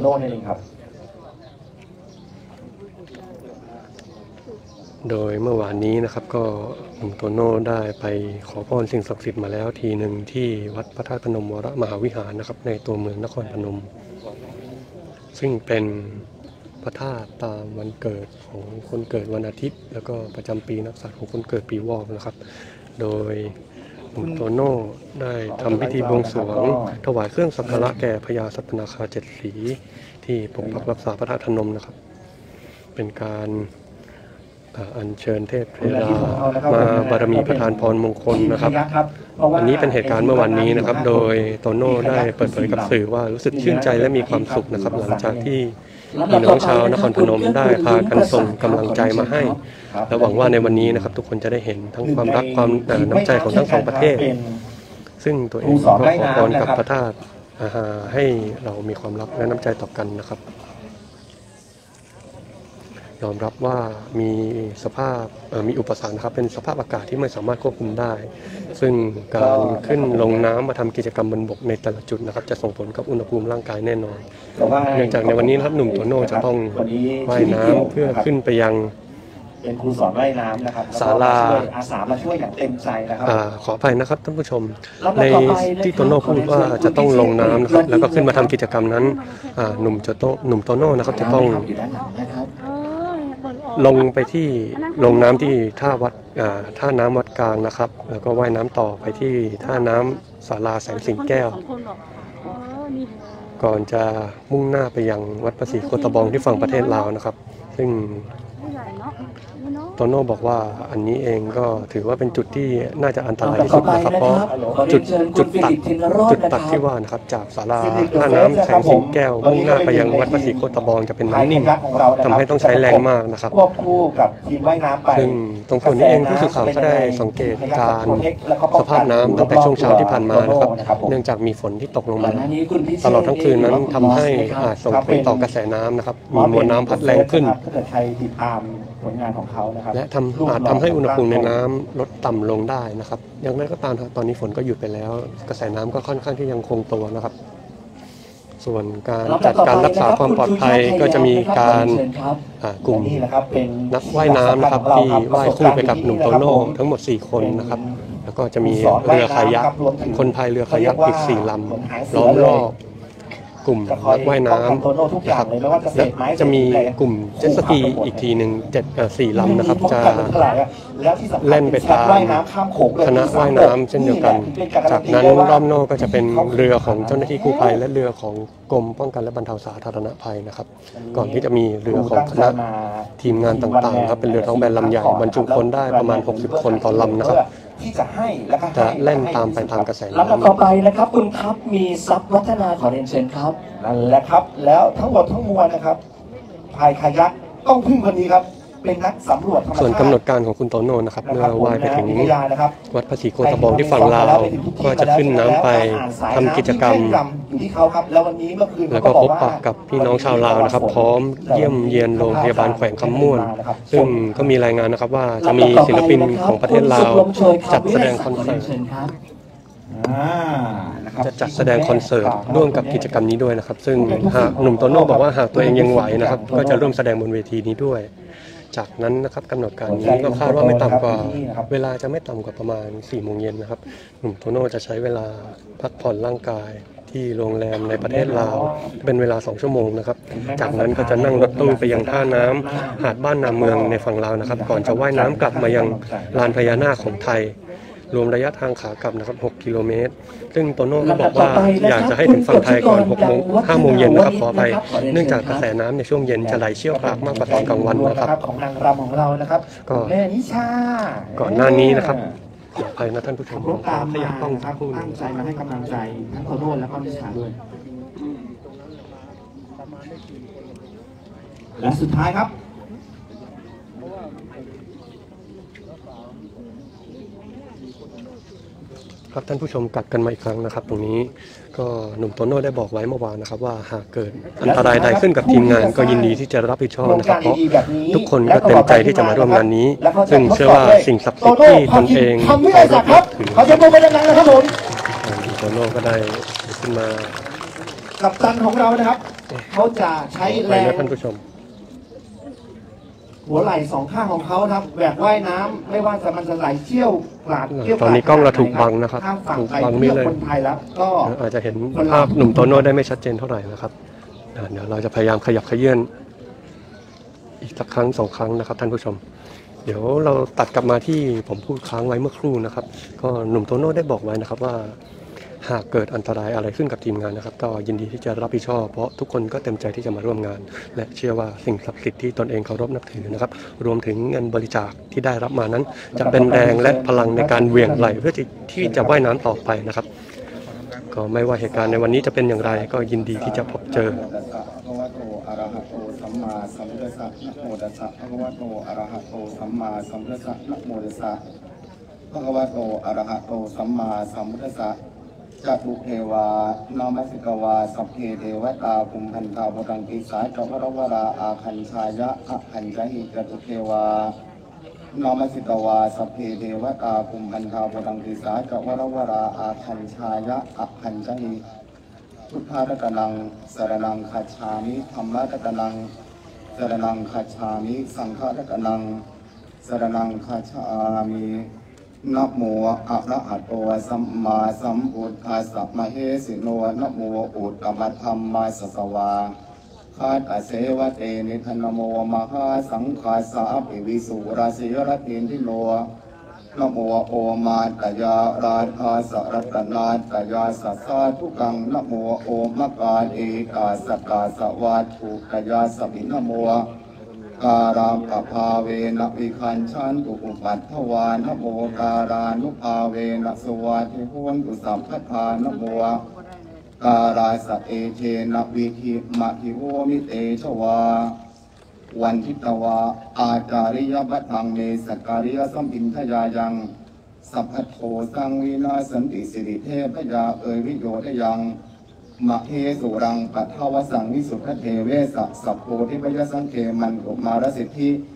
โดยเมื่อวานนี้นะครับก็หนุ่มโตโน่ได้ไปขอพรสิ่งศักดิ์สิทธิ์มาแล้วทีหนึ่งที่วัดพระธาตุพนมวรมหาวิหารนะครับในตัวเมืองนครพนมซึ่งเป็นพระธาตุตามวันเกิดของคนเกิดวันอาทิตย์แล้วก็ประจำปีนักษัตริย์ของคนเกิดปีวอกนะครับโดยหนุ่มโตโน่ได้ทำพิธีบวงสรวงถวายเครื่องสักการะแก่พญาสัตนาคาเจ็ดสีที่ปกปักรักษาพระธาตุพนมนะครับเป็นการอัญเชิญเทพเทวดามาบารมีประทานพรมงคลนะครับอันนี้เป็นเหตุการณ์เมื่อวันนี้นะครับโดยโตโน่ได้เปิดเผยกับสื่อว่ารู้สึกชื่นใจและมีความสุขนะครับหลังจากที่พี่น้องชาวนครพนมได้พากันส่งกำลังใจมาให้และหวังว่าในวันนี้นะครับทุกคนจะได้เห็นทั้งความรักความน้ำใจของทั้งสองประเทศซึ่งตัวเองก็ขอพรกับพระธาตุให้เรามีความรักและน้ำใจต่อกันนะครับยอมรับว่ามีสภาพมีอุปสรรคนะครับเป็นสภาพอากาศที่ไม่สามารถควบคุมได้ซึ่งการขึ้นลงน้ำมาทำกิจกรรมบนบกในแต่ละจุดนะครับจะส่งผลกับอุณหภูมิร่างกายแน่นอนเนื่องจากในวันนี้นะครับหนุ่มโตโน่จะต้องว่ายน้ำเพื่อขึ้นไปยังเป็นครูสอนว่ายน้ำนะครับศาลาอาสามาช่วยอย่างเต็มใจนะครับขออภัยนะครับท่านผู้ชมในที่โตโน่พูดว่าจะต้องลงน้ำนะครับแล้วก็ขึ้นมาทำกิจกรรมนั้นหนุ่มโตโน่หนุ่มโตโน่นะครับจะต้องลงไปที่ลงน้ำที่ท่าวัดท่าน้ำวัดกลางนะครับแล้วก็ว่ายน้ำต่อไปที่ท่าน้ำศาลาแสงสิงแก้วก่อนจะมุ่งหน้าไปยังวัดพระศรีโคตบองที่ฝั่งประเทศลาวนะครับซึ่งโตโน่บอกว่าอันนี้เองก็ถือว่าเป็นจุดที่น่าจะอันตรายที่สุดนะครับเพราะจุดจุดตัดจุดตัดที่ว่านะครับจากศาลาท่าน้ำแสงสิงแก้วมุ่งหน้าไปยังวัดพระศรีโคตบองจะเป็นน้ำนิ่มทำให้ต้องใช้แรงมากนะครับควบคู่กับทีมว่ายน้ำไปซึ่งตรงส่วนนี้เองผู้สื่อข่าวก็ได้สังเกตการสภาพน้ำตั้งแต่ช่วงเช้าที่ผ่านมานะครับเนื่องจากมีฝนที่ตกลงมาตลอดทั้งคืนนั้นทำให้อาจส่งผลต่อกระแสน้ำนะครับมีมวลน้ำพัดแรงขึ้นถ้าเกิดใครติดตามผลงานของเขานะครับและทำอาจทำให้อุณหภูมิในน้ำลดต่ำลงได้นะครับอย่างไรก็ตามครับตอนนี้ฝนก็หยุดไปแล้ว กระแสน้ำก็ค่อนข้างที่ยังคงตัวนะครับ ส่วนการจัดการรักษาความปลอดภัยก็จะมีการกลุ่มนักว่ายน้ำนะครับที่ว่ายคู่ไปกับหนุ่มโตโน่ทั้งหมดสี่คนนะครับแล้วก็จะมีเรือคายักคนพายเรือคายักอีกสี่ลำล้อมรอบกลุ่มนักว่ายน้ำนะครับและจะมีกลุ่มเจ็ตสกีอีกทีหนึ่งเจ็ดสี่ลำนะครับจะเล่นไปตามคณะว่ายน้ำเช่นเดียวกันจากนั้นรอบนอกก็จะเป็นเรือของเจ้าหน้าที่กู้ภัยและเรือของกรมป้องกันและบรรเทาสาธารณภัยนะครับก่อนที่จะมีเรือของคณะทีมงานต่างๆครับเป็นเรือท้องแบนลำใหญ่บรรจุคนได้ประมาณหกสิบคนต่อลำนะครับที่จะให้แล้วก็จะเล่นตามไปตามกระแสน้ำลำดับต่อไปนะครับคุณครับมีทรัพย์วัฒนาขอเรียนเชิญครับนั่นแหละครับแล้วทั้งหมดทั้งมวลนะครับพายคายักต้องพึ่งคนนี้ครับเป็นนักสำรวจธรรมชาติส่วนกำหนดการของคุณโตโน่นะครับเมื่อว่ายไปถึงวัดพระศรีโคตบองที่ฝั่งลาวก็จะขึ้นน้ำไปทำกิจกรรมแล้วก็พบปะกับพี่น้องชาวลาวนะครับพร้อมเยี่ยมเยียนโรงพยาบาลแขวงคำม่วนซึ่งก็มีรายงานนะครับว่าจะมีศิลปินของประเทศลาวจัดแสดงคอนเสิร์ตจะจัดแสดงคอนเสิร์ตร่วมกับกิจกรรมนี้ด้วยนะครับซึ่งหากหนุ่มโตโน่บอกว่าหากตัวเองยังไหวนะครับก็จะร่วมแสดงบนเวทีนี้ด้วยจากนั้นนะครับกำหนดการนี้ก็คาดว่าไม่ต่ำกว่าเวลาจะไม่ต่ำกว่าประมาณสี่โมงเย็นนะครับหนุ่มโตโน่จะใช้เวลาพักผ่อนร่างกายที่โรงแรมในประเทศลาวเป็นเวลาสองชั่วโมงนะครับจากนั้นก็จะนั่งรถตู้ไปยังท่าน้ำหาดบ้านนาเมืองในฝั่งลาวนะครับก่อนจะว่ายน้ำกลับมายังลานพญานาคของไทยรวมระยะทางขากลับนะครับหกกิโลเมตรซึ่งโตโน่ก็บอกว่าอยากจะให้ถึงฝั่งไทยก่อนหกโมงห้าโมงเย็นนะครับขอไปเนื่องจากกระแสน้ำในช่วงเย็นจะไหลเชี่ยวกรากมากกว่าตอนกลางวันนะครับของนางรำของเรานะครับก็แม่นิชาก่อนหน้านี้นะครับขออภัยนะท่านผู้ชมผมขอขยับต้องสักครู่ตั้งใจมาให้กำลังใจทั้งโตโน่และก็นิชาด้วยและสุดท้ายครับครับท่านผู้ชมกลับกันมาอีกครั้งนะครับตรงนี้ก็หนุ่มโตโน่ได้บอกไว้เมื่อวานนะครับว่าหากเกิดอันตรายใดขึ้นกับทีมงานก็ยินดีที่จะรับผิดชอบนะครับเพราะทุกคนก็เต็มใจที่จะมาร่วมงานนี้ซึ่งเชื่อว่าสิ่งศักดิ์สิทธิ์ที่ตนเองเคารพนับถือเขาจะพูดไปดังๆนะครับผมโตโน่ก็ได้ขึ้นมากัปตันของเรานะครับเขาจะใช้แรงท่านผู้ชมหัวไหล่สองข้างของเขาครับแหวกว่ายน้ำไม่ว่าจะมันจะไหลเชี่ยวกราดเชี่ยวตอนนี้กล้องเราถูกบังนะครับถูกบังไม่เลยก็อาจจะเห็นภาพหนุ่มโตโน่ได้ไม่ชัดเจนเท่าไหร่นะครับเดี๋ยวเราจะพยายามขยับขยื่นอีกสักครั้งสองครั้งนะครับท่านผู้ชมเดี๋ยวเราตัดกลับมาที่ผมพูดค้างไว้เมื่อครู่นะครับก็หนุ่มโตโน่ได้บอกไว้นะครับว่าหากเกิดอันตรายอะไรขึ้นกับทีมงานนะครับก็ยินดีที่จะรับผิดชอบเพราะทุกคนก็เต็มใจที่จะมาร่วมงานและเชื่อว่าสิ่งศักดิ์สิทธิ์ที่ตนเองเคารพนับถือนะครับรวมถึงเงินบริจาคที่ได้รับมานั้นจะเป็นแรงและพลังในการเหวี่ยงไหลเพื่อที่จะว่ายน้ำต่อไปนะครับก็ไม่ว่าเหตุการณ์ในวันนี้จะเป็นอย่างไรก็ยินดีที่จะพบเจอพระวะโตอะระหะโตสัมมาสัมพุทธัสสะจตุเทวานามสิกวาสัพเพเทวตาภูมิพันธาโพตังกิสาจวรวราอาคัญชายะอะคัญจหิจตุเทวานามสิกวาสัพเพเทวตาภูมิพันธาโพตังกิสาจวรวราอาคัญชายะอะคัญจหิพุทธาตะนังสรณังคัจฉามิธัมมาตะนังสรณังคัจฉามิสังฆาตะนังสรณังคัจฉามินะโมอะระหะโตสัมมาสัมพุทธัสสะมะเหสิโนนะโมอุตตมะธัมมาสสวาคาตเสวะเตนิธนโมมหาสังฆาสาภิวิสุราสิรตินทิโนนะโมโอมาตยาราธาสรัตนาตยาสัสสะทุกังนะโมโอมะกาเอกาสกาสวัตถุตยาสมินะโมการามปภาเวนะวิคัญชันตุอุปัฏฐวานะโมการานุภาเวนะสวัสดิโหนตุสัมปทานะโมการาสเอเชนะวิธิมะหิโวมิเตชวาวันทิตวาอาจาริยบัตถังเมสการิยสัมปินทยายังสัพพโทสังวินาสันติสิริเทพยาเอยวิโยทยังมะเฮสุรังปัทวสังวิสุทธเทเวสะสัพโพธิพยสังเขมันตุมารสิทธิ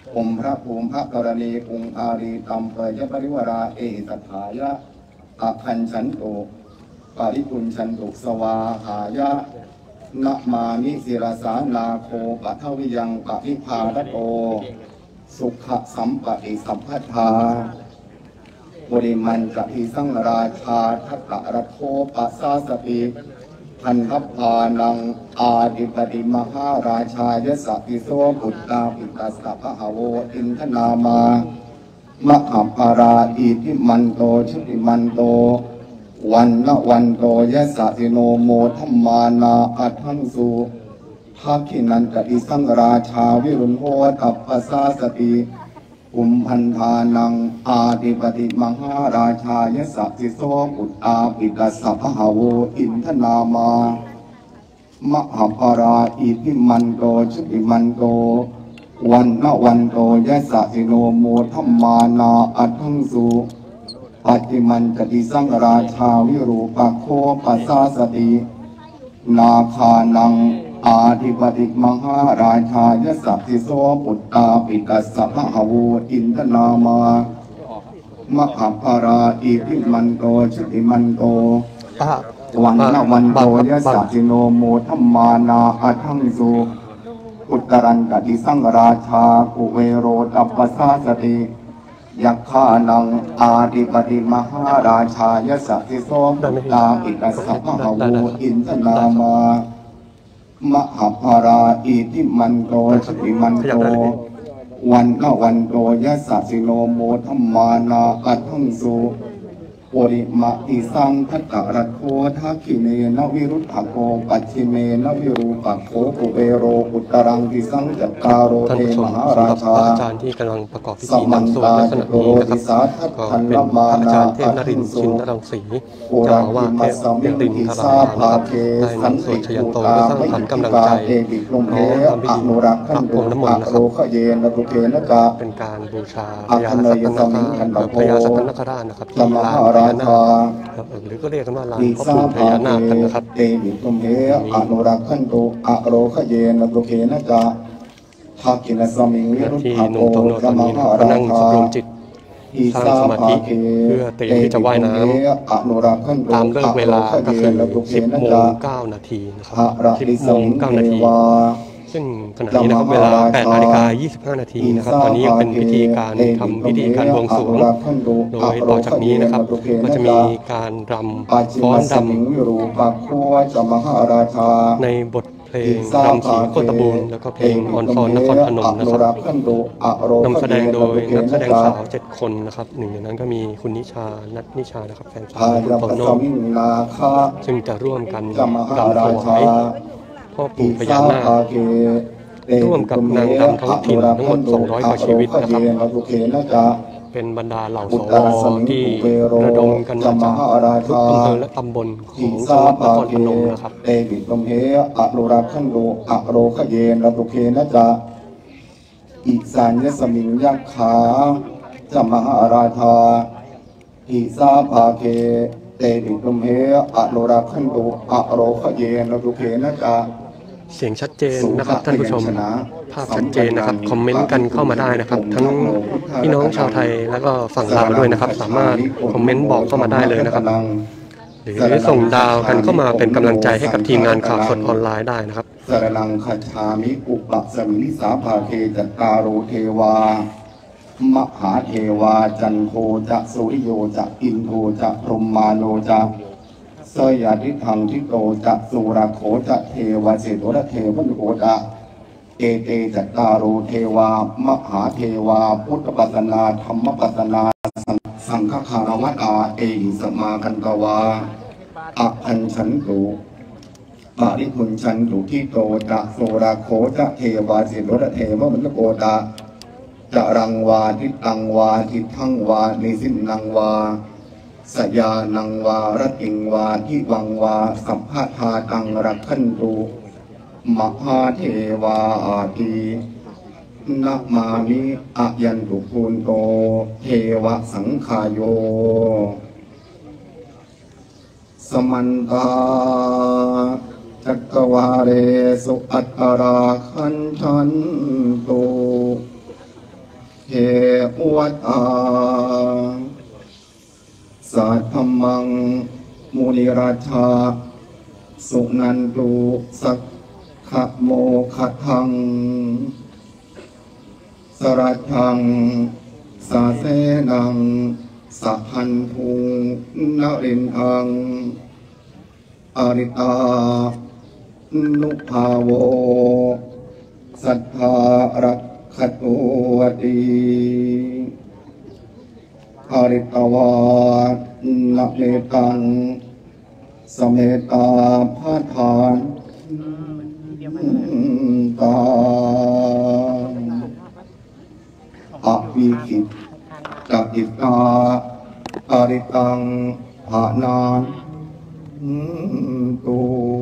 องค์พระภูมิพระกรณีองค์อารีตัมเปยปริวราเอตถายะอาคันฉันตุปาริปุญชันตุสวาหายะนะมานิสิรสานาโคปัทวิยังปะริภาระโตสุขสัมปติสัมพัทธาบริมันกะทิสังราชาทัตตะระโคปัสสาสติพันธพานังอาดิปติมหาราชายะสัพพิโสปุตตาปิตัสสะพะหะโวอินทนามามหาปาราอิทิมันโตชุติมันโตวันละวันโตยะสะสิโนโมธัมมานาอัตถังสุทักขินันตติสังราชาวิรุณโหตัปปสาสติอุมพันธานังอาดิปติมหาราชายะสัพพิโสปุตตาปิตัสสะพะหะโวอินทนามามหาปาราอิทิมันโตชุติมันโตวันละวันโตยะสะสิโนโมธัมมานาอัตถังสุปัจจิมันตติสังราชาวิรูปโคปัสสาสตินาคานังอาธิปติมหาราชายะสัพพิโสปุตตาปิตัสสะพะหะโวอินทนามามหาปาราอิทิมันโตชุติมันโตวันละวันโตยะสะสิโนโมธัมมานาอัตถังสุอุตตรันตติสังราชากุเวโรตัปปสาสติยักขานังอาดิปติมหาราชายะสัพพิโสปุตตาปิตัสสะพะหะโวอินทนามามหาภาราอิทิมันโตชุติมันโตวันละวันโตยะสะสิโนโมธัมมานาอัตถังสุปริมะติสังทัตตะระโคทักขิเนนวิรุทธโกปัจฉิเมนวิรูปโคกุเวโรอุตตรังติสังจักการโรเทมหาราชาอาจารย์ที่กำลังประกอบพิธีนำสวดลักษณะนี้นะครับก็เป็นพระอาจารย์เทพนรินทร์ชินนรังสีเจ้าอาวาสเทพเพียงดินทรารามได้นำสวดชยันโตเพื่อสร้างขวัญกำลังใจน้อมทำพิธีพระพรมน้ำมนต์นะครับเป็นการบูชาพญาสัตนคราชพญาสัตนคราชนะครับที่ลานพญานาคหรือก็เรียกกันว่าลานพ่อปู่พญานาคกันนะครับเตมิตุมเหอนุรักขันตุอะโรขเยนะตุเขนะจะทักขินะสมิงวิรุทธโกกมหาราชาสร้างสมาธิเพื่อเตรียมที่จะว่ายน้ำตามเลิกเวลาก็คือสิบโมงเก้านาทีนะครับสิบโมงเก้านาทีซึ่งขณะนี้นะครับเวลาแปดนาฬิกายี่สิบห้านาทีนะครับตอนนี้ยังเป็นพิธีการทำพิธีการบวงสรวงโดยต่อจากนี้นะครับก็จะมีการรำฟ้อนรำในบทเพลงรำสีโคตบูรณ์แล้วก็เพลงอ่อนฟอนนครพนมนะครับนำแสดงโดยนักแสดงสาวเจ็ดคนนะครับหนึ่งในนั้นก็มีคุณนิชานัทนิชานะครับแฟนสาวคุณโตโน่ซึ่งจะร่วมกันรำถวายพ่อปู่พญานาคร่วมกับนางรำท้องถิ่นทั้งหมดสองร้อยกว่าชีวิตนะครับเป็นบรรดาเหล่าสวที่ระดมกันมาจากทุกอำเภอและตำบลของจังหวัดนครพนมนะครับเตบิตมเหอนุรักขันโดอะโรขเยนะตุเขนะจะอิสานยสมิงยักขาจะมหาราชาอิสาภาเคเตบิตุมเหอนุรักขันโดอะโรขเยนะตุเขนะจะเสียงชัดเจนนะครับท่านผู้ชมภาพชัดเจนนะครับคอมเมนต์กันเข้ามาได้นะครับทั้งพี่น้องชาวไทยแล้วก็ฝั่งลาวด้วยนะครับสามารถคอมเมนต์บอกเข้ามาได้เลยนะครับหรือส่งดาวกันเข้ามาเป็นกำลังใจให้กับทีมงานข่าวสดออนไลน์ได้นะครับสรนังคัจฉามิอุปสมินิสาภาเทจัตตาโรเทวามหาเทวาจันโทจะสุริโยจะอินโทจะพรหมาโนจะเสยาทิทังทิโตจะสุราโขจะเทวาเสโตระเทวนุโกจะเอเตจัตตาโรเทวามหาเทวาพุทธปัสนาธรรมปัสนาสังฆคารวะตาเอหิสมากันตวาอภัญชันตุปาริพุญชันตุทิโตจะสุราโขจะเทวาเสโตระเทวนุโกจะจะรังวาทิตังวาทิทังวานิสินังวาสยานังวารติงวาทิวังวาสัพพะทาตังรักขันตุมหาเทวาอาทินะมามิอายันตุภูนโตเทวะสังขายโยสมันตาจักรวาเรสุอัตตราคันชันตุเทวตาสัทธมังมุนิราชาสุนันตุสักขะโมขะทังสรัทธังสาเสนังสัพพันธุนรินทังอริตานุภาโวสัทธารักขตุวตีอริตวานะเมตังสเมตาพาทานตาอวิคิตกัอิตาอริตังภานานตุ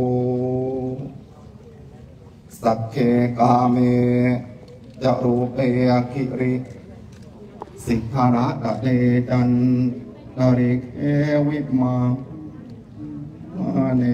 สักเคกาเมจารูเปยคิริสิกขาระตะเตจันตริกเอวิมามาเน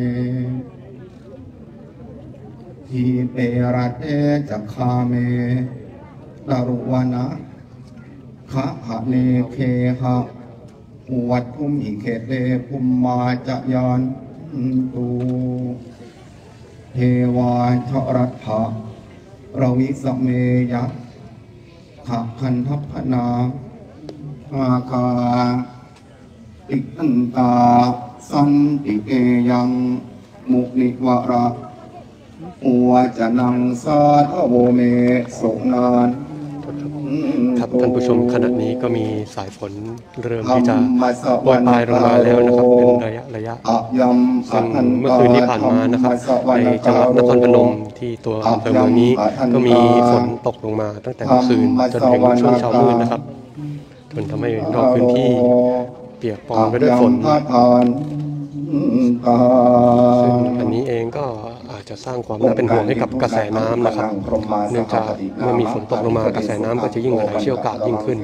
ทีเปรัตเตจักขาเมตรุวนะขะหะเนเคหะวัดภูมิเขเตภูมิมาจะยานตุเทวาชรัตถะราวิสเมยะขะคันทัพพนาอาคาติอันตาสันติเกยังมุนิวระอวจนังสาทโวเมสุนานครับท่านผู้ชมขณะนี้ก็มีสายฝนเริ่มที่จะโปรยปลายลงมาแล้วนะครับเป็นระยะระยะซึ่งเมื่อคืนที่ผ่านมานะครับในจังหวัดนครพนมที่ตัวอำเภอเมืองนี้ก็มีฝนตกลงมาตั้งแต่เมื่อคืนจนถึงช่วงเช้ามืดนะครับจนทำให้รอบพื้นที่เปียกปอนไปด้วยฝนซึ่งอันนี้เองก็อาจจะสร้างความน่าเป็นห่วงให้กับกระแสน้ำนะครับเนื่องจากเมื่อมีฝนตกลงมากระแสน้ำก็จะยิ่งไหลเชี่ยวกรากยิ่งขึ้น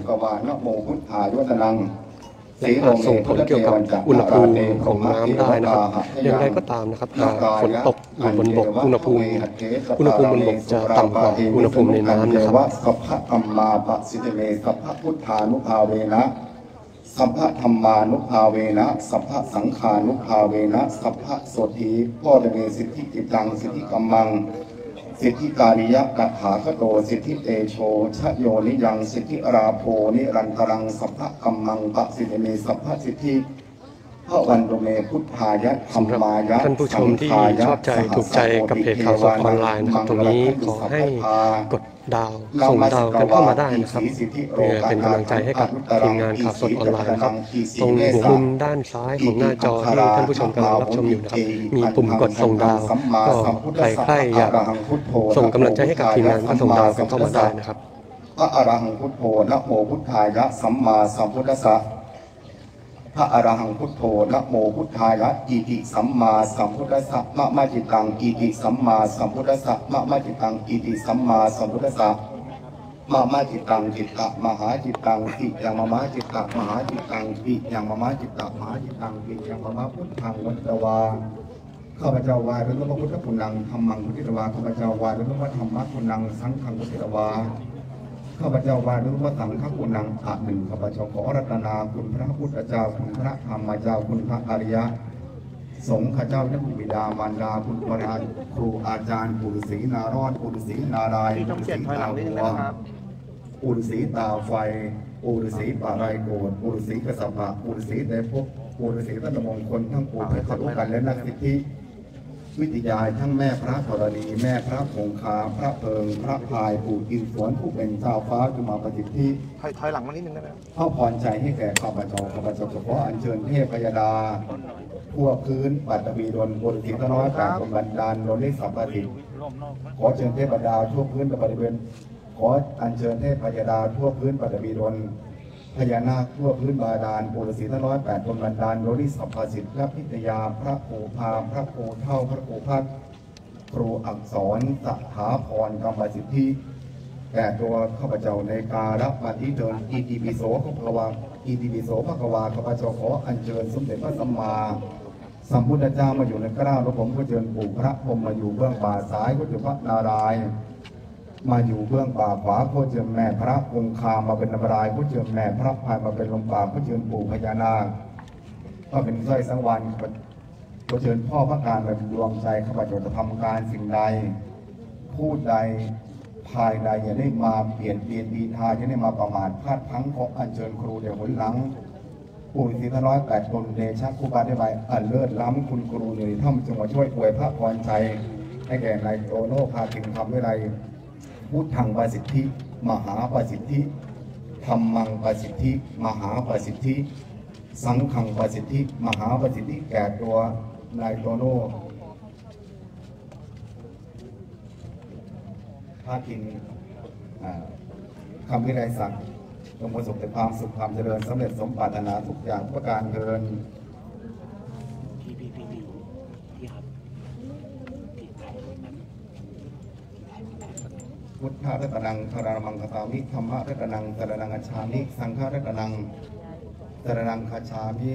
และอาจส่งผลเกี่ยวกับอุณหภูมิของน้ำได้นะครับอย่างไรก็ตามนะครับหากฝนตกอยู่บนบกอุณหภูมิอุณหภูมิบนบกจะต่ำกว่าอุณหภูมิในน้ำนะครับสัพพะธรรมาปสิทธิเมสัพพะพุทธานุภาเวนะสัพพะธรรมานุภาเวนะสัพพะสังขานุภาเวนะสัพพะโสธีพ่อเดเมสิทธิกิตังสิทธิกัมมังสิทธิการิยะกัตถาคโตสิทธิเตโชชโยนิยังสิทธิราโพนิรันตรังสัพพะกัมมังปะสิทธิเมสัพพะสิทธิพระวันโดเมพุทธายะธรรมายะท่านผู้ชมที่ชอบใจถูกใจกับเพจข่าวสดออนไลน์นะครับตรงนี้ขอให้กดดาวส่งดาวกันเข้ามาได้นะครับเพื่อเป็นกำลังใจให้กับทีมงานข่าวสดออนไลน์นะครับตรงหัวมุมด้านซ้ายของหน้าจอที่ท่านผู้ชมกำลังรับชมอยู่นะครับมีปุ่มกดส่งดาวก็ใครๆอยากส่งกำลังใจให้กับทีมงานก็ส่งดาวกันเข้ามาได้นะครับพระอรหังพุทโธนะโมพุทธายะสัมมาสัมพุทธัสสะพระอรหังพุทโธนะโมพุทธายะอิติสัมมาสัมพุทธัสสะมะมะจิตังอิติสัมมาสัมพุทธัสสะมะมะจิตังอิติสัมมาสัมพุทธัสสะมะมะจิตังจิตตะมหาจิตังปิยังมะมะจิตตะมหาจิตังปิยังมะมะจิตตะมหาจิตังปิยังมะมะพุทธังวัตตวาข้าพเจ้าวายเป็นพระพุทธคุณังธรรมังพุทธิตวาข้าพเจ้าวายเป็นพระธรรมคุณังสังฆังพุทธิตวาข้าพเจ้าวายด้วยพระสังฆคุณังอาหนึ่งข้าพเจ้าขอรัตนาคุณพระพุทธเจ้าคุณพระธรรมเจ้าคุณพระอริยะสงฆ์ข้าเจ้าทั้งบิดามารดาคุณพระครูอาจารย์ปู่ฤาษีนารอดปู่ฤาษีนารายณ์ปู่ฤาษีตาหัวปู่ฤาษีตาไฟปู่ฤาษีป่าไรโกรธปู่ฤาษีกระสับปะปู่ฤาษีเดชพบปู่ฤาษีต้นมงคลทั้งปู่เพชรกันและนักสิทธิวิทยาทั้งแม่พระธรณีแม่พระคงคาพระเพิงพระพายปู่อินสวนผู้เป็นเจ้าฟ้าจุมาปฏิทิถอยถอยหลังมานิดนึงได้ไหมพ่อพรใจให้แก่ข้าพเจ้าข้าพเจ้าเฉพาะอัญเชิญเทพพยดาทั่วพื้นปัตตวีดลบนทิศน้อยแปดบันดาลโดนิสัมปติขอเชิญเทพดาทั่วพื้นบริเวณขออัญเชิญเทพพยดาทั่วพื้นปัตตวีดลพญานาคทั่วพื้นบาดาลปุรสีทั้งร้อยแปดบนบันดาลโดนิสัมภสิทธิ์พระพิทยาพระโอภาพระโอเท่าพระโอภักครูอักษรสถาพรกรรมสิทธิแก่ตัวข้าพเจ้าในการรับมาที่เดินอิติปิโสพระภวาอิติปิโสพระภวาข้าพเจ้าขออัญเชิญสมเด็จพระสัมมาสัมพุทธเจ้ามาอยู่ในกล้าวแล้วผมก็เชิญปู่พระพรหมมาอยู่เบื้องบ่าซ้ายก็จะพระนารายณ์มาอยู่เบื้องป่าขวาผู้เจิมแม่พระคงคามาเป็นนารายณ์ผู้เจิมแม่พระพายมาเป็นลมป่าผู้เจิมปู่พญานาคก็เป็นสร้อยสังวรผู้เจิมพ่อพระการเป็นดวงใจข้าพเจ้าจะทำการสิ่งใดพูดใดภายใดอย่าได้มาเปลี่ยนเปลี่ยนดีทาอย่าได้มาประมาทพลาดพลั้งขออัญเชิญครูเดี๋ยวหนหลังปู่ศรีธน้อยแปดตนเดชะครูบาได้ใบอันเลิศล้ำคุณครูในถ้ำจงมาช่วยอวยพระพรใจให้แก่นายโตโน่พาถึงคำวิไลพุทธังประสิทธิมหาประสิทธิธรรมังประสิทธิมหาประสิทธิสังฆังประสิทธิมหาประสิทธิแก่ตัวนายโตโน่พาทินคำวิไลศักดิ์จงประสบแต่ความสุขความเจริญสำเร็จสมปรารถนาทุกอย่างประการเกินพุทธะรัตนังธารมังคตามิธรรมะรัตนังสรนังคัจฉามิสังฆะรัตนังสรนังคัจฉามิ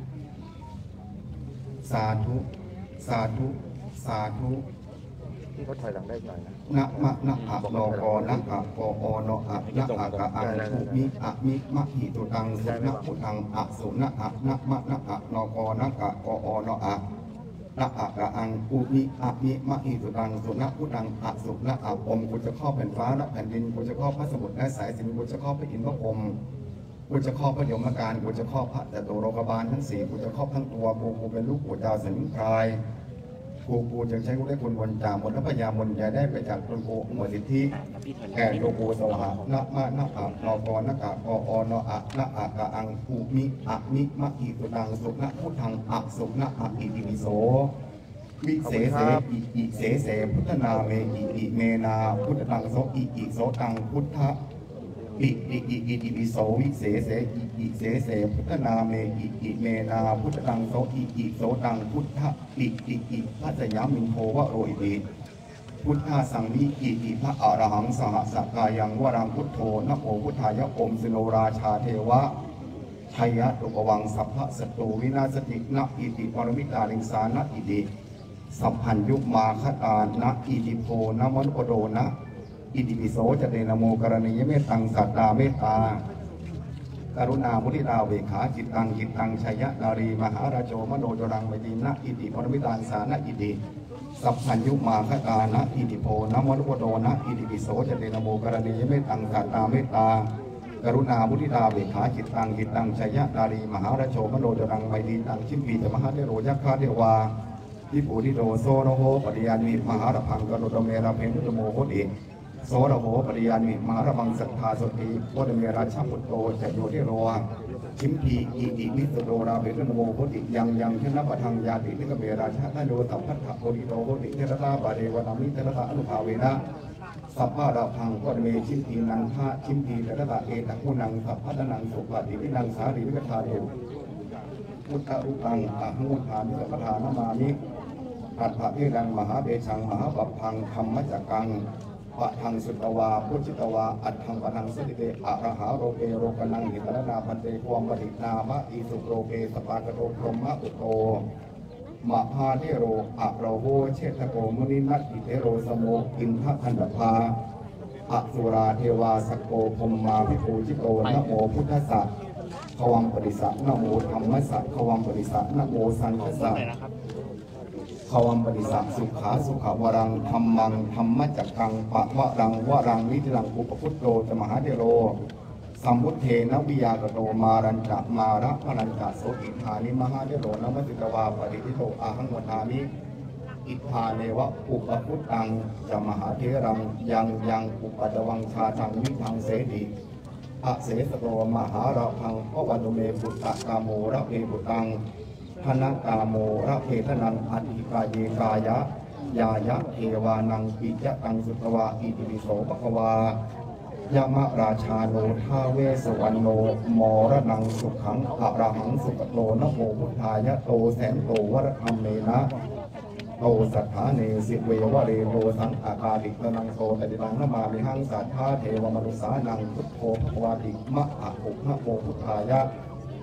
สาธุสาธุสาธุที่เขาถอยหลังได้หน่อยนะนะมะนะอะโนโกนะอะโกโอโนอะนะอะกะอังทุมิอะมิมะหิตุตังสุนะพุทังอะสุนะอะนะมะนะอะโนโกนะกะโกโอโนอะนะอะกะอังอุมิอะมิมะหิตุตังสุนะพุทังอะสุนะอะอมกูจะครอบแผ่นฟ้าและแผ่นดินกูจะครอบพระสมุทรและสายสิญจน์กูจะครอบพระอินทร์พระพรหมกูจะครอบพระยมการกูจะครอบพระจตุโลกบาลทั้งสี่กูจะครอบทั้งตัวกูกูเป็นลูกปู่ดาวสิงห์พรายกูกูจึงใช้กูได้คุณวนจามนและพญามนอย่าได้ไปจากตนโกหมดสิทธิแก่โยโกสวะนะมะนะอะนอกรนะกะกออนอะนะอะกะอังอุมิอะมิมะอิตุตังสุนะพุทธังอะสุนะอะอิติปิโสวิเศษเสอิอิเสเสพุทธนาเมอิอิเมนาพุทธตังโสอิอิโสตังพุทธะอิอิอิอิติปิโสวิเศษเสอิอิเสเสพุทธนาเมอิอิเมนาพุทธตังโสอิอิโสตังพุทธะอิอิอิพัสยามินโทวะโรอิติพุทธะสังวิอิอิพระอรหังสหสกายังวรังพุทโธนะโมพุทธายะอมสิโนราชาเทวะชัยยะตุปวังสัพพะสตูวินาสตินะอิติปรมิตาลิงสานะอิติสัพพัญยุมาคตานะอิติโพนะมนุปโดนะอิติปิโสจะเดนะโมกรณียเมตตังสัตตาเมตตากรุณามุทิตาเวขาจิตตังจิตตังชัยยะนารีมหาราโจมโนจรังไมตินะอิติปรมิตังสานะอิติสัพพัญยุมาคตานะอิติโพนะมนุปโดนะอิติปิโสจะเดนะโมกรณียเมตตังสัตตาเมตตากรุณามุทิตาเวขาจิตตังจิตตังชัยยะนารีมหาราโจมโนจรังไมติตังชิมพีจะมหาเทโรยักขาเทวาทิปุริโตโซโนโหปริยานิมหาระพังกรุตเมระเพนุตโมโหติโสระโหปริยานิมหาระพังสัทธาสติโหตเมราชพุตโตจะโยเทโรชิมพีอิตินิสโตราเวนุตโมโหติยังยังชนะปะทังยาตินิกเมราชทโยสัพพัทธโหติโตโหติเทระตาบาเดวนามิเทระตาอนุภาเวนะสัพพะระพังโหตเมชิมพีนังฆาชิมพีเทระตาเอตกุนังสัพพัทนังสุปฏิวินังสารีวิกทาเดพุทธรูปังอะหังวุฒามิสัพพทานามามิอัฏฐะเทรังมหาเบชังมหาปัปพังธรรมจักกังปะทังสุตวาพุจิตวาอัฏฐังปะทังสติเตอะระหาโรเปโรกนังหิตรนาพันเตความปฏินามะอิสุโรเปสปากโรพรหมะอุโตมหาเทโรอะโรโหเชตโกมุนินัตติเทโรสโมอินทคันดภาอสุราเทวาสโกพมมาภิปูจิโตนะโมพุทธัสสะขวังปริสันะโมธรรมัสสะขวังปริสันะโมสังฆัสสะขวังปริสัสุขาสุขวรังธรรมังธรรมจักกังปะวะรังวรังวิจิรังอุปพุตโตจมหาเทโรสัมพุทเทนวิยากโตมารัญจะมาระพรัญจะโสอิทานิมหาเทโรนมัสสิตวาปฏิทิโตอาหังวทามิอิทาเนวะอุปพุตตังจมหาเทรังยังยังอุปตวังชาทังวิทังเสติอเสสโตมหาระพังพระวันเมปุตตะกาโมระเพปุตังธนกาโมระเพทนังอธิกายกายะยายะเทวานังปิยะตังสุตวาอิติปิโสภควายามะราชาโนทาเวสวรรณโนมรนังสุขังอะระหังสุขโตนะโมพุทธายะโตแสนโตวรธรรมเมนะโตสัทธาเนสิเววะเรโตสังอาคาติตนังโตตติตังนมามิหังสัทธาเทวมนุสานังพุทโธภควาติมะอะอุนะโมพุทธายะ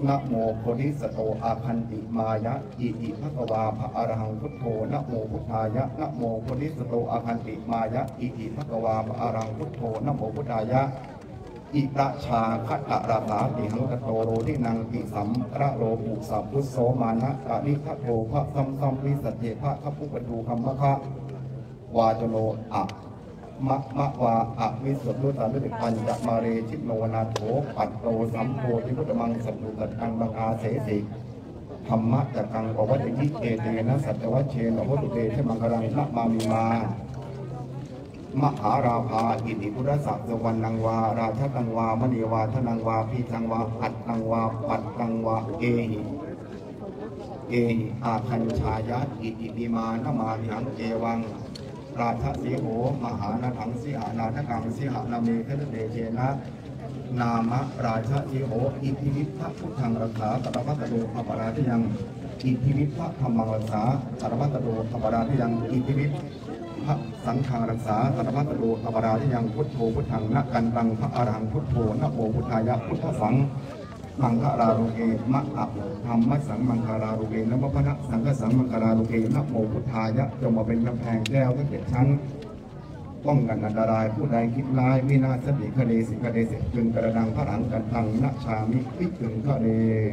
นะโมโพธิสัตว์อาคันติมายะอิติภควาภะอรหังพุทโธนะโมพุทธายะนะโมโพธิสัตว์อาคันติมายะอิติภควาภะอรหังพุทโธนะโมพุทธายะอิตะชาคัตตะราสาติหังกโตโรทินังติสัมระโลปุสัพพุโสมานะกะนิทัตโตภะสัมสัมวิสัจเจภะขปุปตูคัมมะคะวาจโนอะมะมะวาอะวิสุทธุสันติปัญจมาเรชิโนนาโถปัตโตสัมโพธิพุทธมังสัตตุตังบังอาเสสิธรรมะจักกังปวัตติเอเตนะสัจวัชเชนโหตุเตชมังคลังนะมามิมามหาราภาอิติพุทธสัพสวรรณังวาราชตังวามณีวาทนังวาพีทังวาอัตตังวาปัตตังวาเอหิเอหิอาคัญชายะอิติปิมานมาหังเอวังราชสีโหมหานาถังสิหานาทกังสิหานามีเทเดเจนะนามะราชสีโหอิทิวิภัพุทธังรักษาตระพัตโตอปราทิยังอิทิวิภัธรรมังรักษาตระพัตโตอปราทิยังอิทิวิพระสังฆังรักษาตระพัตโตอปราทิยังพุทโธพุทธังนักกันตังพระอรหังพุทโธนะโมพุทธายะพุทธสังมังคลาโรเกมะอะธรรมสังมังคลาโรเกนะมะพนะสังฆสังมังคลาโรเกนะโมพุทธายะจงมาเป็นกำแพงแก้วทั้งเจ็ดชั้นป้องกันอันตรายผู้ใดคิดร้ายวินาศสิคเดสิคเดสิจึงกระดังพระหังกันตังนะชามิวิจึงคะเด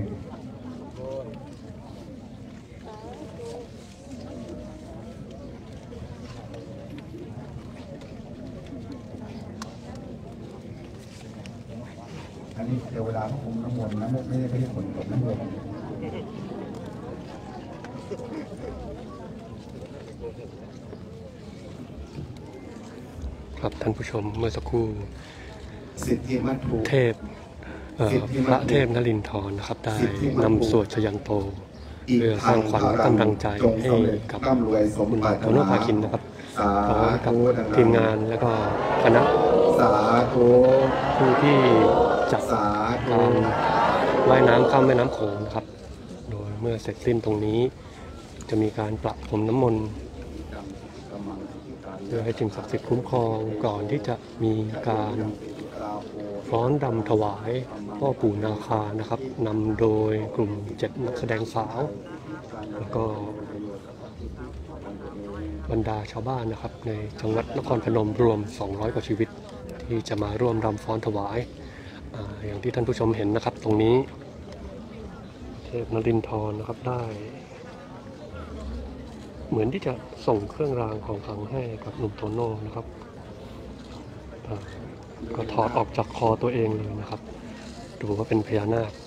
อันนี้เดี๋ยวเวลาพระคุมน้ำมนต์นะไม่ได้ไม่ได้ผลตกน้ำมนต์ครับท่านผู้ชมเมื่อสักครู่สิทธิมัตถุเทพเอ่อพระเทพนรินทร์นะครับได้นำสวดชยันโตเพื่อสร้างขวัญกำลังใจให้กับคุณโตโน่ภาคินนะครับพร้อมกับทีมงานและก็คณะสาธุผู้ที่จัดสาธุการว่ายน้ำข้ามแม่น้ำโขงนะครับโดยเมื่อเสร็จสิ้นตรงนี้จะมีการประพรมน้ำมนต์เพื่อให้สิ่งศักดิ์สิทธิ์คุ้มครองก่อนที่จะมีการฟ้อนรำถวายพ่อปู่นาคานะครับนำโดยกลุ่มเจ็ดนักแสดงสาวแล้วก็บรรดาชาวบ้านนะครับในจังหวัดนครพนมรวมสองร้อยกว่าชีวิตที่จะมาร่วมรำฟ้อนถวาย อ, อย่างที่ท่านผู้ชมเห็นนะครับตรงนี้เทพนรินทร์นะครับได้เหมือนที่จะส่งเครื่องรางของขลังให้กับหนุ่มโตโน่นะครับก็ถอดออกจากคอตัวเองเลยนะครับดูว่าเป็นพญานาค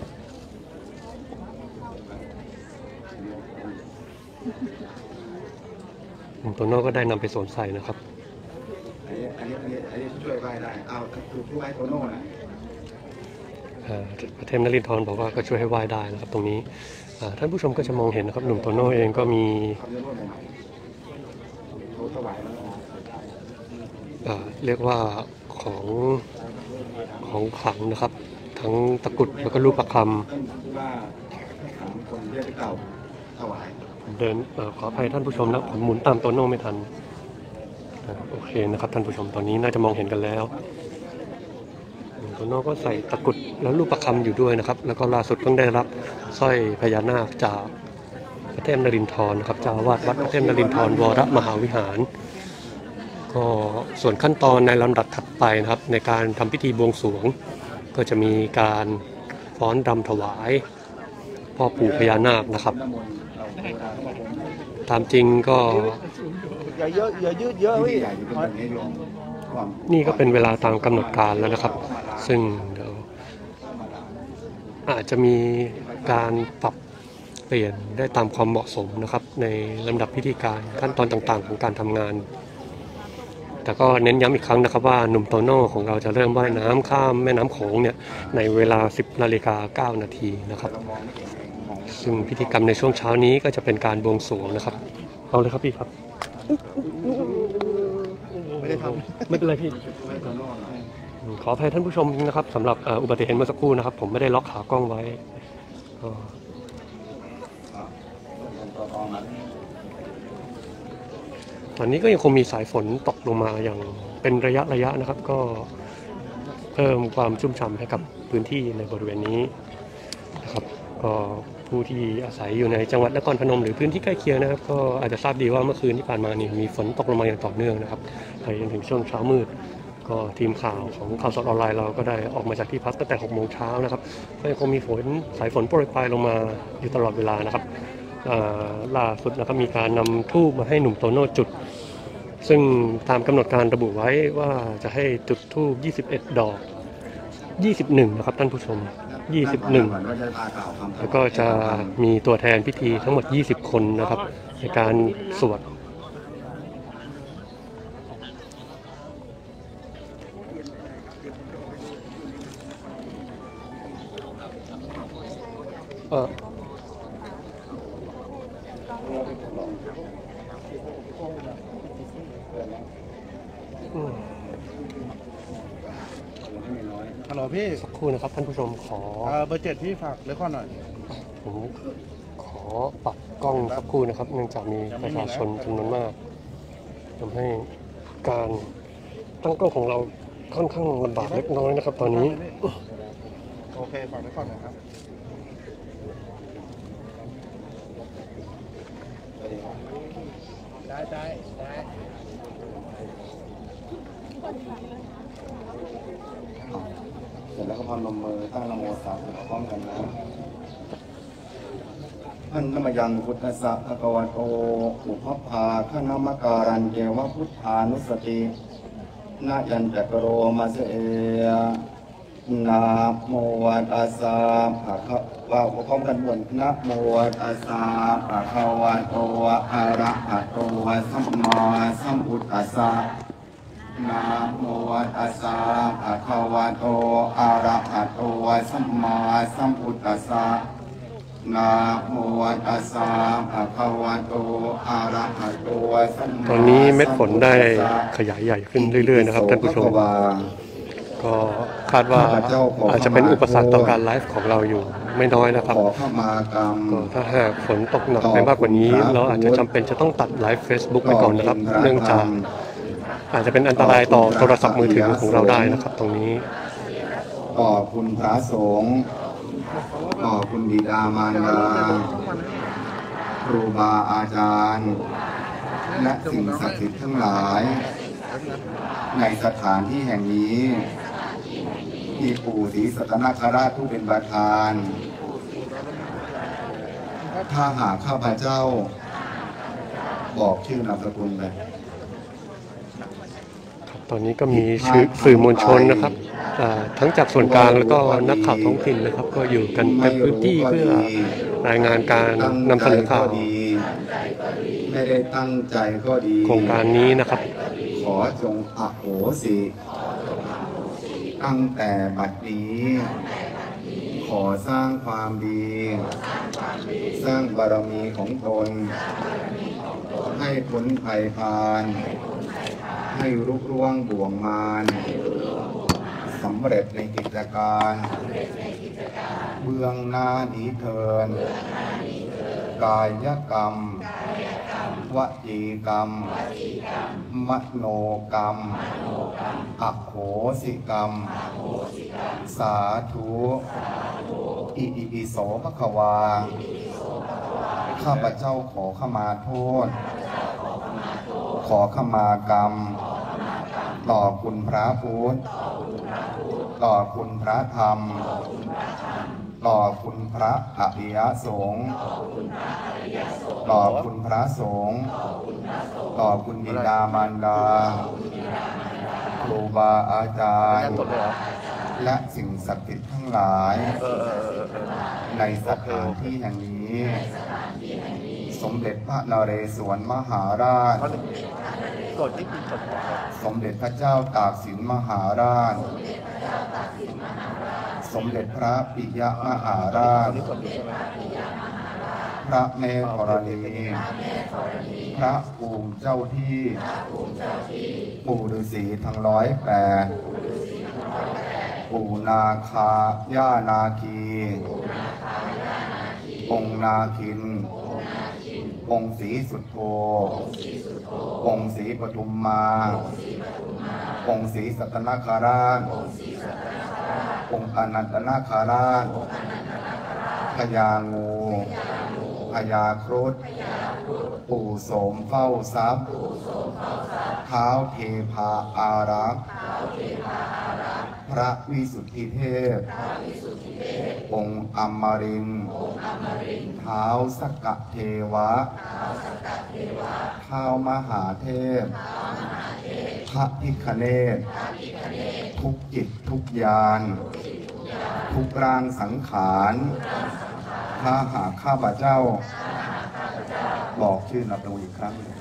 หนุ่มโตโน่ก็ได้นำไปสวมใส่นะครับอันนี้อันนี้อันนี้อันนี้ช่วยไว้ได้เอาถูกช่วยโตโน่นะเทพนรินทร์บอกว่าก็ช่วยให้ไหว้ได้นะครับตรงนี้ท่านผู้ชมก็จะมองเห็นนะครับหนุ่มโตโน่เองก็มีเรียกว่าของของขลังนะครับทั้งตะกรุดแล้วก็รูปประคำเดินขออภัยท่านผู้ชมนะผมหมุนตามโตโน่ไม่ทันโอเคนะครับท่านผู้ชมตอนนี้น่าจะมองเห็นกันแล้วโตโน่ก็ใส่ตะกรุดแล้วรูปประคำอยู่ด้วยนะครับแล้วก็ล่าสุดเพิ่งได้รับสร้อยพญานาคจากพระเทพนรินทร์นะครับเจ้าอาวาสวัดพระเทพนรินทร์วรมหาวิหารก็ส่วนขั้นตอนในลำดับถัดไปนะครับในการทำพิธีบวงสรวงก็จะมีการฟ้อนรำถวายพ่อปู่พญานาคนะครับตามจริงก็อย่าเยอะอย่ายืดเยอะพี่นี่ก็เป็นเวลาตามกำหนดการแล้วนะครับซึ่งเดี๋ยวอาจจะมีการปรับเปลี่ยนได้ตามความเหมาะสมนะครับในลำดับพิธีการขั้นตอนต่างๆของการทำงานแต่ก็เน้นย้ำอีกครั้งนะครับว่าหนุ่มโตโน่ของเราจะเริ่มว่ายน้ำข้ามแม่น้ำโขงเนี่ยในเวลา สิบนาฬิกาเก้านาทีนะครับซึ่งพิธีกรรมในช่วงเช้านี้ก็จะเป็นการบวงสรวงนะครับเอาเลยครับพี่ครับไม่ได้ทำไม่เป็นไรพี่ขออภัยท่านผู้ชมนะครับสำหรับอุบัติเหตุเมื่อสักครู่นะครับผมไม่ได้ล็อกขากล้องไว้ตอนนี้ก็ยังคงมีสายฝนตกลงมาอย่างเป็นระยะระยะนะครับก็เพิ่มความชุ่มฉ่ำให้กับพื้นที่ในบริเวณนี้ก็ผู้ที่อาศัยอยู่ในจังหวัดนครพนมหรือพื้นที่ใกล้เคียงนะครับก็อาจจะทราบดีว่าเมื่อคืนที่ผ่านมานี่มีฝนตกลงมาอย่างต่อเนื่องนะครับไปจนถึงช่วงเช้ามืดก็ทีมข่าวของข่าวสดออนไลน์เราก็ได้ออกมาจากที่พักตั้งแต่หกโมงเช้านะครับก็ยังคงมีฝนสายฝนโปรยปลายลงมาอยู่ตลอดเวลานะครับล่าสุดนะครับมีการนำธูปมาให้หนุ่มโตโน่จุดซึ่งตามกำหนดการระบุไว้ว่าจะให้จุดธูปยี่สิบเอ็ดดอกยี่สิบเอ็ดนะครับท่านผู้ชมยี่สิบเอ็ดแล้วก็จะมีตัวแทนพิธีทั้งหมดยี่สิบคนนะครับในการสวดเออฮัลโหลพี่สักครู่นะครับท่านผู้ชมขอเบอร์เจ็ดพี่ฝากเลขข้อหน่อยผมขอปรับกล้องสักครู่นะครับเนื่องจากมีประชาชนจำนวนมากทำให้การตั้งกล้องของเราค่อนข้างลำบากเล็กน้อยนะครับตอนนี้โอเคฝากเลขข้อหน่อยครับได้ได้ได้เสร็จแล้วก็พนมมือตั้งนะโมสามจบพร้อมกันนะอันนมยังพุทธะภะคะวะโตอุปภาคณมการันเกวะพุทธานุสตินายันจักโรมาเสเอนะโมตัสสะภะคะวะพร้อมกันบนนะโมตัสสะภะคะวะโตอะระหะโตสัมมาสัมพุทธัสสะนะโมตัสสะภะคะวะโตอะระหะโตสัมมาสัมพุทธัสสะนะโมตัสสะภะคะวะโตอะระหะโตสัมมาตอนนี้เม็ดฝนได้ขยายใหญ่ขึ้นเรื่อยๆนะครับท่านผู้ชมก็คาดว่าอาจจะเป็นอุปสรรคต่อการไลฟ์ของเราอยู่ไม่น้อยนะครับก็ถ้าหากฝนตกหนักไปมากกว่านี้เราอาจจะจำเป็นจะต้องตัดไลฟ์ Facebook ไปก่อนนะครับเนื่องจากอาจจะเป็นอันตรายต่อโทรศัพท์มือถือของเราได้นะครับตรงนี้ขอบคุณพระสงฆ์ขอบคุณบิดามารดาครูบาอาจารย์และสิ่งศักดิ์สิทธิ์ทั้งหลายในสถานที่แห่งนี้ที่ปู่ศรีสัตนคราชผู้เป็นประธานถ้าหากข้าพเจ้าบอกชื่อนามสกุลเลยตอนนี้ก็มีสื่อมวลชนนะครับทั้งจากส่วนกลางแล้วก็นักข่าวท้องถิ่นนะครับก็อยู่กันในพื้นที่เพื่อรายงานการนำเสนอข่าวไม่ได้ตั้งใจก็ดีโครงการนี้นะครับขอจงอโหสิตั้งแต่บัดนี้ขอสร้างความดีสร้างบารมีของตนให้พ้นภัยพานให้รุ่งร่วงบ่วงมารสำเร็จในกิจการเบื้องหน้านี้เทินกายกรรมวจีกรรมมโนกรรมอโหสิกรรมสาธุอิติปิโสภควาข้าพเจ้าขอขมาโทษขอขมากรรมต่อคุณพระพุทธต่อคุณพระธรรมต่อคุณพระอริยสงฆ์ต่อคุณพระสงฆ์ต่อคุณบิดามารดาครูบาอาจารย์และสิ่งศักดิ์สิทธิ์ทั้งหลายในสถานที่แห่งนี้สมเด็จพระนเรศวรมหาราชสมเด็จพระเจ้าตากสินมหาราชสมเด็จพระปิยมหาราชพระแม่ธรณีพระภูมิเจ้าที่ปู่ฤาษีทั้งร้อยแปดปู่นาคาย่านาคีองค์นาคินองค์ศรีสุโธองค์ศรีปทุมมาองค์ศรีสัตนคราชองค์อนันตนาคราชพญางูพญาครุฑปู่โสมเฝ้าทรัพย์ท้าวเทพาอารักษ์พระวิสุทธิเทพองค์อมรินทร์ท้าวสักกะเทวะท้าวมหาเทพพระพิฆเนศทุกจิตทุกญาณทุกร่างสังขารถ้าหากข้าพเจ้าบอกชื่อนับดูอีกครั้งหนึ่ง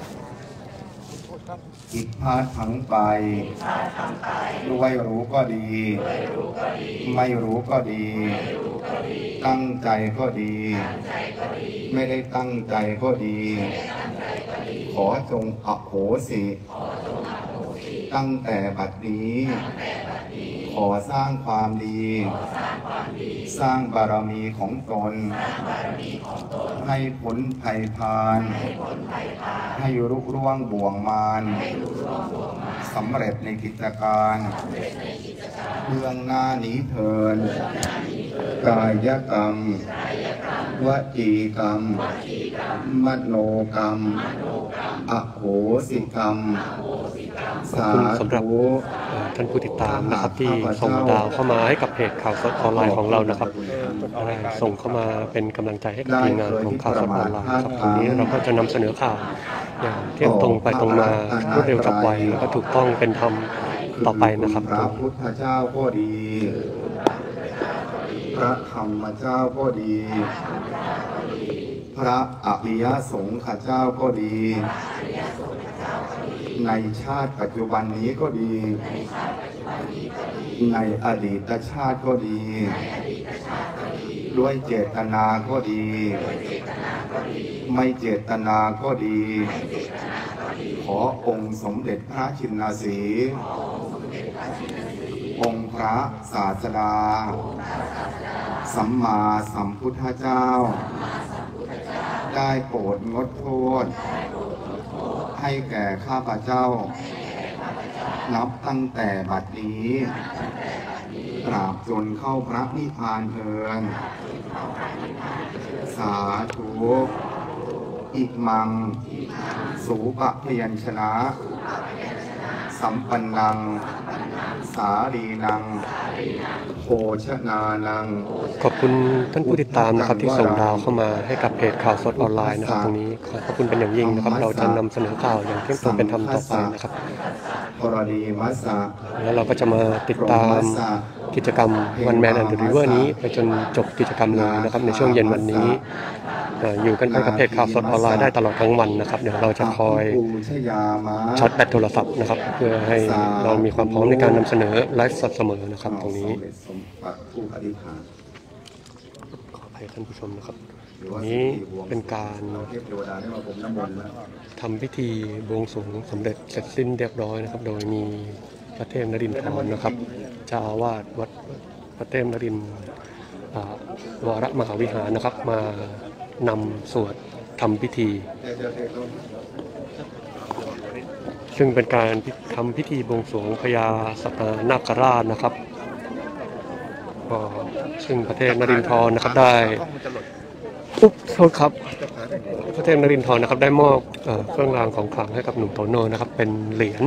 ผิดพลาดทั้งไปด้วยรู้ก็ดี ไม่รู้ก็ดี ตั้งใจก็ดี ไม่ได้ตั้งใจก็ดี ขอจงอโหสิตั้งแต่บัดนี้ขอสร้างความดี สร้างบารมีของตนให้พ้นภัยพานให้รุร่วงบ่วงมารสำเร็จในกิจการเรื่องหน้านี้เทินกายกรรมวจีกรรมมโนกรรมอโหสิกรรมขอบคุณสำหรับท่านผู้ติดตามนะครับที่ส่งดาวเข้ามาให้กับเพจข่าวสดออนไลน์ของเรานะครับส่งเข้ามาเป็นกำลังใจให้กับทีมงานของข่าวสดออนไลน์ครับตรงนี้เราก็จะนำเสนอข่าวอย่างเที่ยงตรงไปตรงมารวดเร็วฉับไวแล้วก็ถูกต้องเป็นธรรมต่อไปนะครับพระพุทธเจ้าก็ดีพระธรรมเจ้าก็ดีพระอริยสงฆ์ข้าเจ้าก็ดีในชาติปัจจุบันนี้ก็ดีในอดีตชาติก็ดีด้วยเจตนาก็ดีไม่เจตนาก็ดีขอองค์สมเด็จพระชินสีห์องค์พระศาสดาสัมมาสัมพุทธเจ้าได้โปรดงดโทษให้แก่ข้าพเจ้านับตั้งแต่บัดนี้ตราบจนเข้าพระนิพพานเถิดสาธุอิมังสูปะพยัญชนะสัมปันนังสาลีนังโภชนานังขอบคุณท่านผู้ติดตามนะครับที่ส่งดาวเข้ามาให้กับเพจข่าวสดออนไลน์นะครับตรงนี้ขอขอบคุณเป็นอย่างยิ่งนะครับเราจะนำเสนอข่าวอย่างเที่ยงตรงเป็นธรรมต่อไปนะครับแล้วเราก็จะมาติดตามกิจกรรม One Man and the River นี้ไปจนจบกิจกรรมเลยนะครับในช่วงเย็นวันนี้อยู่กันไปกับเพจข่าวสดออนไลน์ได้ตลอดทั้งวันนะครับเดี๋ยวเราจะคอยช็อตแบตโทรศัพท์นะครับเพื่อให้เรามีความพร้อมในการนำเสนอไลฟ์สดเสมอนะครับตรงนี้ขออภัยท่านผู้ชมนะครับวันนี้เป็นการทำพิธีบวงสรวงสำเร็จเสร็จสิ้นเรียบร้อยนะครับโดยมีพระเทพนรินทร์นะครับเจ้าอาวาสวัดพระเทพนรินทร์วรมหาวิหารนะครับมานำสวดทำพิธีซึ่งเป็นการทำพิธีบวงสรวงพญาสัตนาคราชนะครับซึ่งพระเทพนรินทร์นะครับได้อุ๊บโทษครับพระเทพนรินทร์นะครับได้มอบเครื่องรางของขลังให้กับหนุ่มโตโน่นะครับเป็นเหรียญ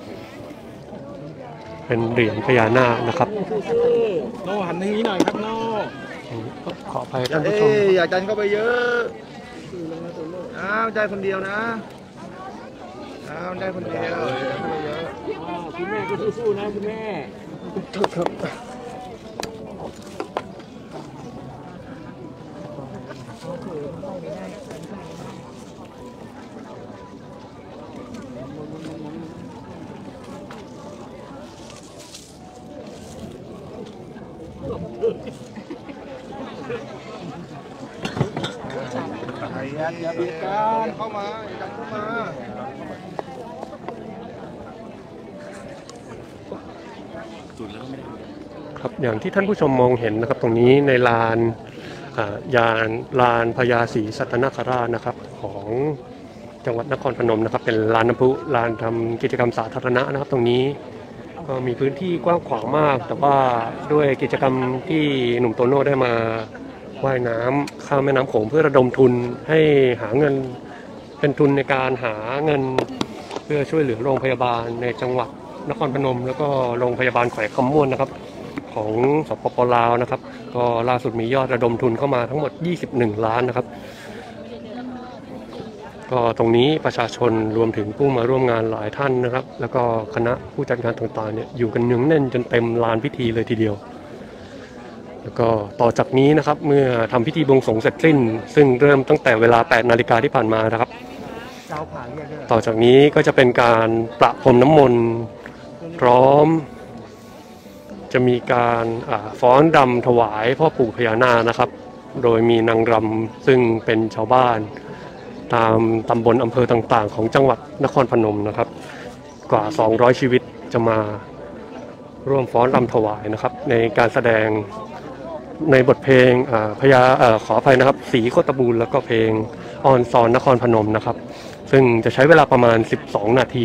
เป็นเหรียญพญานาคนะครับโน่หันทางนี้หน่อยครับโน่ขออภัยท่านผู้ชมอย่าดันเข้าไปเยอะอ้าวได้คนเดียวนะอ้าวได้คนเดียวคุณแม่ก็สู้ๆนะคุณแม่ครับอย่าเบียดกันเข้ามาอย่าเข้ามาครับอย่างที่ท่านผู้ชมมองเห็นนะครับตรงนี้ในลานยานลานพญาศรีสัตนคราชนะครับของจังหวัดนครพนมนะครับเป็นลานน้ำพุลานทำกิจกรรมสาธารณะนะครับตรงนี้ก็มีพื้นที่กว้างขวางมากแต่ว่าด้วยกิจกรรมที่หนุ่มโตโน่ได้มาว่ายน้ำข้ามแม่น้ำโขงเพื่อระดมทุนให้หาเงินเป็นทุนในการหาเงินเพื่อช่วยเหลือโรงพยาบาลในจังหวัดนครพนมแล้วก็โรงพยาบาลแขวงคำม่วนนะครับของสปป.ลาวนะครับก็ล่าสุดมียอดระดมทุนเข้ามาทั้งหมดยี่สิบเอ็ดล้านนะครับก็ตรงนี้ประชาชนรวมถึงผู้มาร่วมงานหลายท่านนะครับแล้วก็คณะผู้จัดงานต่างๆเนี่ยอยู่กันเนืองแน่นจนเต็มลานพิธีเลยทีเดียวแล้วก็ต่อจากนี้นะครับเมื่อทำพิธีบวงสรวงเสร็จสิ้นซึ่งเริ่มตั้งแต่เวลาแปดนาฬิกาที่ผ่านมานะครับต่อจากนี้ก็จะเป็นการประพรมน้ำมนต์พร้อมจะมีการฟ้อนรำถวายพ่อปู่พญานาคนะครับโดยมีนางรำซึ่งเป็นชาวบ้านตามตำบลอำเภอต่างๆของจังหวัดนครพนมนะครับกว่าสองร้อยชีวิตจะมาร่วมฟ้อนรำถวายนะครับในการแสดงในบทเพลงพญาขออภัยนะครับศรีโคตบูรณ์แล้วก็เพลงออนซอนนครพนมนะครับซึ่งจะใช้เวลาประมาณสิบสองนาที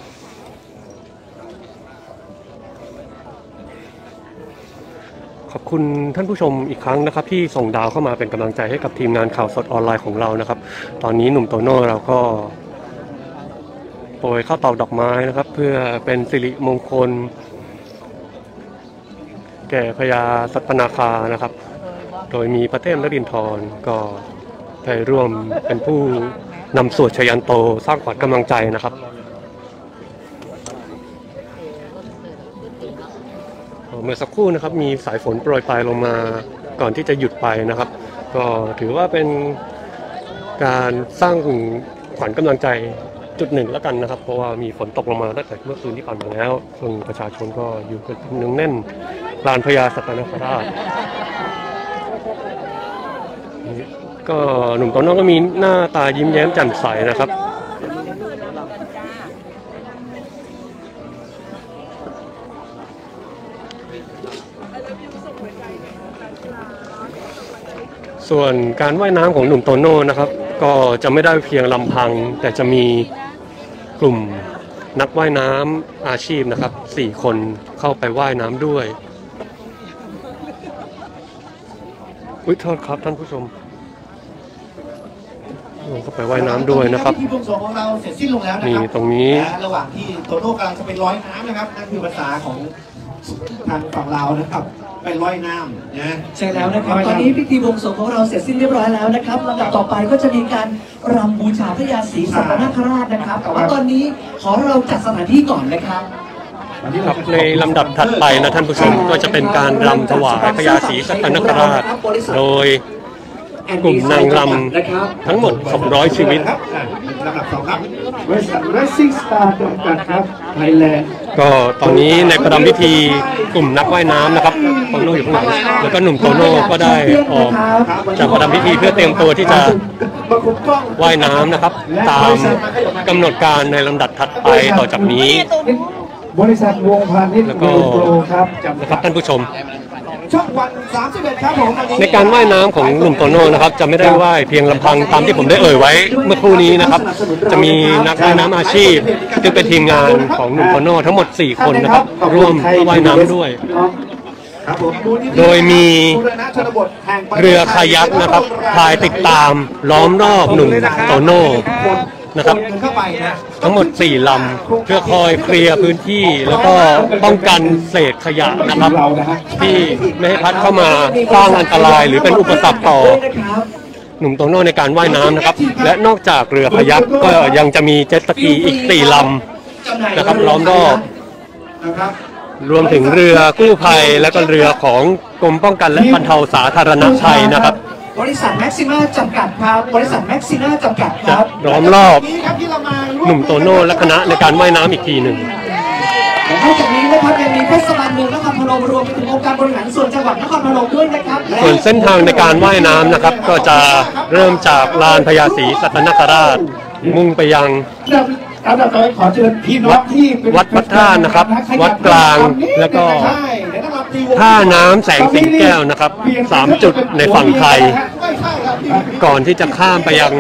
ขอบคุณท่านผู้ชมอีกครั้งนะครับที่ส่งดาวเข้ามาเป็นกำลังใจให้กับทีมงานข่าวสดออนไลน์ของเรานะครับตอนนี้หนุ่มโตโน่เราก็โปรยข้าวตอกดอกไม้นะครับเพื่อเป็นสิริมงคลแก่พญาสัตนาคานะครับโดยมีพระเทพนรินทรก็ได้ร่วมเป็นผู้นำสวดชยันโตสร้างขวัญกำลังใจนะครับเมื่อสักครู่นะครับมีสายฝนโปรยปลายลงมาก่อนที่จะหยุดไปนะครับก็ถือว่าเป็นการสร้างขวัญกำลังใจจุดหนึ่งแล้วกันนะครับเพราะว่ามีฝนตกลงมาตั้งแต่เมื่อคืนที่ผ่านมาแล้วซึ่งประชาชนก็อยู่กันเนืองแน่นลานพญาสัตนคราชก็หนุ่มโตโน่ก็มีหน้าตายิ้มแย้มแจ่มใสนะครับส่วนการว่ายน้ำของหนุ่มโตโน่นะครับก็จะไม่ได้เพียงลำพังแต่จะมีกลุ่มนักว่ายน้ำอาชีพนะครับสี่คนเข้าไปว่ายน้ำด้วยอุ๊ยโทษครับท่านผู้ชมลงเข้าไปว่ายน้ำด้วยนะครับพิธีบวงสรวงของเราเสร็จสิ้นลงแล้วนะครับนี่ตรงนี้ระหว่างที่โตโน่กำลังจะไปลอยน้ำนะครับนั่นคือภาษาของทางฝั่งลาวนะครับไปลอยน้ำนะใช่แล้วนะครับตอนนี้พิธีบวงสรวงของเราเสร็จสิ้นเรียบร้อยแล้วนะครับลำดับต่อไปก็จะมีการรำบูชาพญาศรีสัตนคราชนะครับแต่ว่าตอนนี้ขอเราจัดสถานที่ก่อนนะครับครับในลำดับถัดไปนะท่านผู้ชมก็จะเป็นการรำถวายพญาศรีสัตนคราชโดยกลุ่มนางรำทั้งหมดสองร้อยชีวิตลำดับสองครับบริษัท Racing Star จำกัดครับไทยแลนด์ก็ตอนนี้ในประดำพิธีกลุ่มนักว่ายน้ำนะครับโตโน่อยู่ข้างหลังแล้วก็หนุ่มโตโน่ก็ได้ออกจากประดำพิธีเพื่อเตรียมตัวที่จะว่ายน้ำนะครับตามกำหนดการในลำดับถัดไปต่อจากนี้บริษัทวงพาณิชย์แล้วก็ครับนะครับท่านผู้ชมช่องวันสามสิบเอ็ดครับผมในการว่ายน้ำของหนุ่มโตโน่นะครับจะไม่ได้ว่ายเพียงลำพังตามที่ผมได้เอ่ยไว้เมื่อครู่นี้นะครับจะมีนักว่ายน้ำอาชีพซึ่งเป็นทีมงานของหนุ่มโตโน่ทั้งหมดสี่คนนะครับร่วมว่ายน้ำด้วยโดยมีเรือคายักนะครับพายติดตามล้อมรอบหนุ่มโตโน่นะครับทั้งหมดสี่ลำเพื่อคอยเคลียร์พื้นที่แล้วก็ป้องกันเศษขยะนะครับที่ไม่ให้พัดเข้ามาสร้างอันตรายหรือเป็นอุปสรรคต่อหนุ่มโตโน่ในการว่ายน้ำนะครับและนอกจากเรือคายักก็ยังจะมีเจ็ตสกีอีกสี่ลำนะครับล้อมรอบรวมถึงเรือกู้ภัยและก็เรือของกรมป้องกันและบรรเทาสาธารณภัยนะครับบริษัทแม็กซิม่าจำกัดครับบริษัทแม็กซิม่าจำกัดครับล้อมรอบหนุ่มโตโน่และคณะในการว่ายน้ำอีกทีหนึ่งนอกจากนี้นะครับยังมีเทศบาลเมืองนครพนมรวมไปถึงองค์การบริหารส่วนจังหวัดนครพนมด้วยนะครับส่วนเส้นทางในการว่ายน้ำนะครับก็จะเริ่มจากลานพญาศรีสัตนคราชมุ่งไปยังขอเชิญพี่น้องที่วัดพระธาตุนะครับวัดกลางแล้วก็ท่าน้ำแสงสิงแก้วนะครับสามจุดในฝั่งไทยก่อนที่จะข้ามไปยัง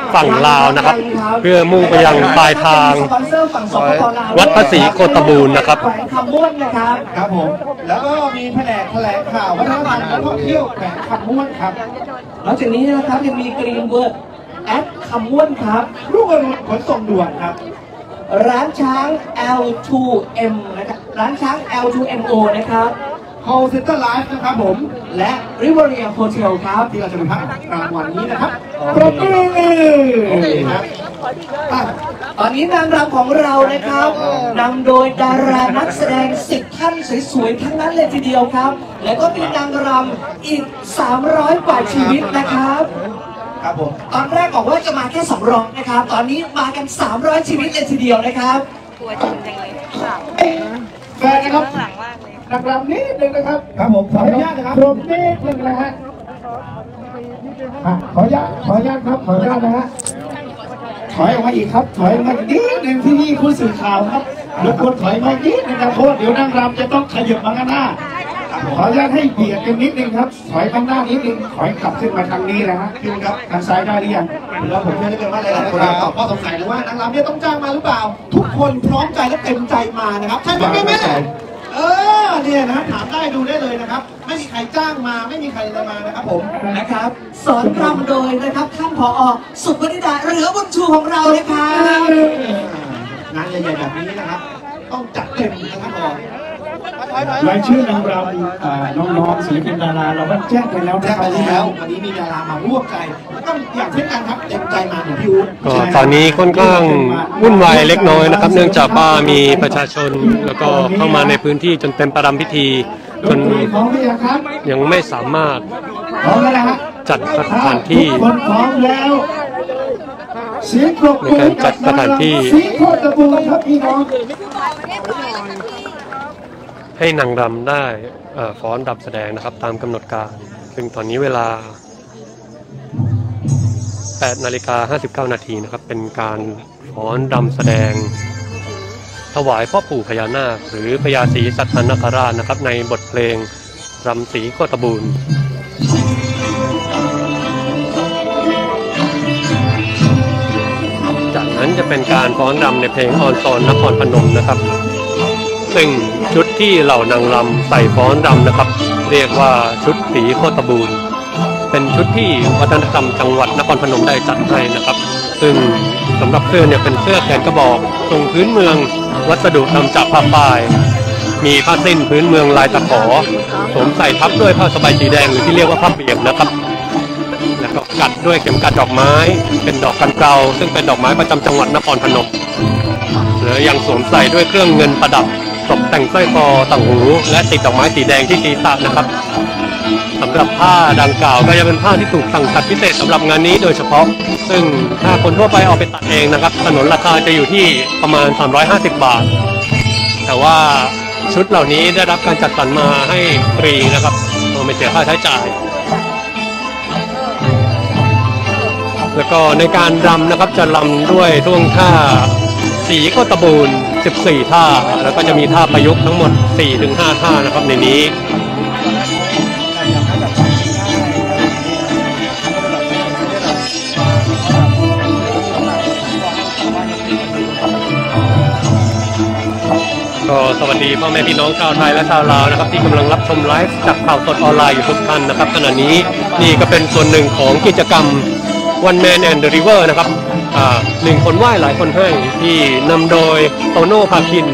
ฝั่งลาวนะครับ เพื่อมุ่งไปยังปลายทางวัดพระศรีโคตบูรณ์นะครับแขวงคำม่วนนะครับครับผมแล้วก็มีแผนกแถลงข่าววัฒนธรรมและท่องเที่ยวแขวงคำม่วนครับนอกจากนี้นะครับยังมีกรีนเวิร์ดแอดคำม่วนครับรุ่งอรุณขนส่งด่วนครับร้านช้าง แอล ทู เอ็ม นะครับร้านช้าง แอล ทู เอ็ม โอ นะครับ Call Center Live นะครับผมและ Riviera Hotel ครับที่เราจะไปพักกลางวันนี้นะครับปรบมือโอเคครับอ่ะตอนนี้นางรำของเรานะครับนำโดยดารานักแสดงสิบท่านสวยๆทั้งนั้นเลยทีเดียวครับ แล้วก็มีนางรำอีกสามร้อยกว่าชีวิตนะครับครับผมตอนแรกบอกว่าจะมาแค่สองร้อยนะครับ ตอนนี้มากันสามร้อยชีวิตเลยทีเดียวนะครับตัวจริงจังเลยแฟนนะครับหลังมากเลยนักรำนิดนึงนะครับครับผมขออนุญาตนะครับปรบนิดนึงนะฮะอ่ะขออนุญาตขออนุญาตครับขออนุญาตนะฮะถอยออกมาอีกครับถอยออกมาอีกนิดนึงที่นี่ผู้สื่อข่าวครับรบกวนถอยมานิดนึงนะเพราะเดี๋ยวนั่งรำจะต้องขยับมาข้างหน้าขออนุญาตให้เบียดกันนิดนึงครับถอยข้างหน้านิดนึงถอยกลับขึ้นมาทางนี้นะฮะพี่ครับทางซ้ายได้หรือยังแล้วผมจะได้เป็นว่าหลายๆคนตอบข้อสงสัยเลยว่านางรำเนี่ยต้องจ้างมาหรือเปล่า ทุกคนพร้อมใจและเต็มใจมานะครับใช่ไหมแม่แม่เออเนี่ยนะถามได้ดูได้เลยนะครับไม่มีใครจ้างมาไม่มีใครอะไรมานะครับผมนะครับ สอนรำโดยนะครับท่านผอ.สุวรรณิดาเหลือบุญชูของเราเลยครับงานใหญ่ๆแบบนี้นะครับต้องจัดเต็มนะครับผมรายชื่อนางรำอ่าน้องๆศิลปินดาราเราก็แจ้งไปแล้วแจ้งไปแล้ววันนี้มีดารามาร่วมใจต้องอย่างเช่นกันครับเต็มใจมาเหมือนพี่อุ๊ดก็ตอนนี้ค่อนข้างวุ่นวายเล็กน้อยนะครับ เนื่องจากว่ามีประชาชนแล้วก็เข้ามาในพื้นที่จนเต็มประรำพิธีจนพร้อมหรือยังครับยังไม่สามารถพร้อมแล้วนะฮะจัดสถานที่ทุกคนพร้อมแล้วเสียงปรบมือในการจัดสถานที่สีโคตรบูรณ์ครับพี่น้องให้นางรำได้เอ่อฟ้อนรำแสดงนะครับตามกำหนดการ ซึ่งตอนนี้เวลาแปดนาฬิกาห้าสิบเก้านาทีนะครับเป็นการฟ้อนรำแสดงถวายพ่อปู่พญานาคหรือพญาศรีสัตนคราชนะครับในบทเพลงรำศรีโคตบูรณ์จากนั้นจะเป็นการฟ้อนรำในเพลงออนซอนนครพนมนะครับซึ่งชุดที่เหล่านางรำใส่ฟ้อนรำนะครับเรียกว่าชุดศรีโคตบูรณ์เป็นชุดที่วัฒนธรรมจังหวัดนครพนมได้จัดให้นะครับซึ่งสำหรับเสื้อเนี่ยเป็นเสื้อแขนกระบอกทรงพื้นเมืองวัสดุทำจากผ้าฝ้ายมีผ้าสิ้นพื้นเมืองลายตะขอสวมใส่ทับด้วยผ้าสบายสีแดงหรือที่เรียกว่าผ้าเปียกนะครับแล้วก็กัดด้วยเข็มกัดดอกไม้เป็นดอกกันเกลาซึ่งเป็นดอกไม้ประจำจังหวัดนครพนมหรือยังสวมใส่ด้วยเครื่องเงินประดับตกแต่งสร้อยคอต่างหูและติดดอกไม้สีแดงที่ศีรษะนะครับสำหรับผ้าดังกล่าวก็จะเป็นผ้าที่ถูกสั่งตัดพิเศษสำหรับงานนี้โดยเฉพาะซึ่งถ้าคนทั่วไปเอาไปตัดเองนะครับถนนราคาจะอยู่ที่ประมาณสามร้อยห้าสิบบาทแต่ว่าชุดเหล่านี้ได้รับการจัดสรรมาให้ฟรีนะครับไม่เสียค่าใช้จ่ายแล้วก็ในการรำนะครับจะรำด้วยท่วงท่าสีโคตบูรณ์สิบสี่ท่าแล้วก็จะมีท่าประยุกต์ทั้งหมด สี่ถึงห้า ท่านะครับในนี้ก็สวัสดีพ่อแม่พี่น้องชาวไทยและชาวลาวนะครับที่กำลังรับชมไลฟ์จากข่าวสดออนไลน์อยู่ทุกท่านนะครับขณะนี้นี่ก็เป็นส่วนหนึ่งของกิจกรรม One Man and the River นะครับหนึ่งคนไหว้หลายคนให้ที่นำโดยโตโน่ภาคิน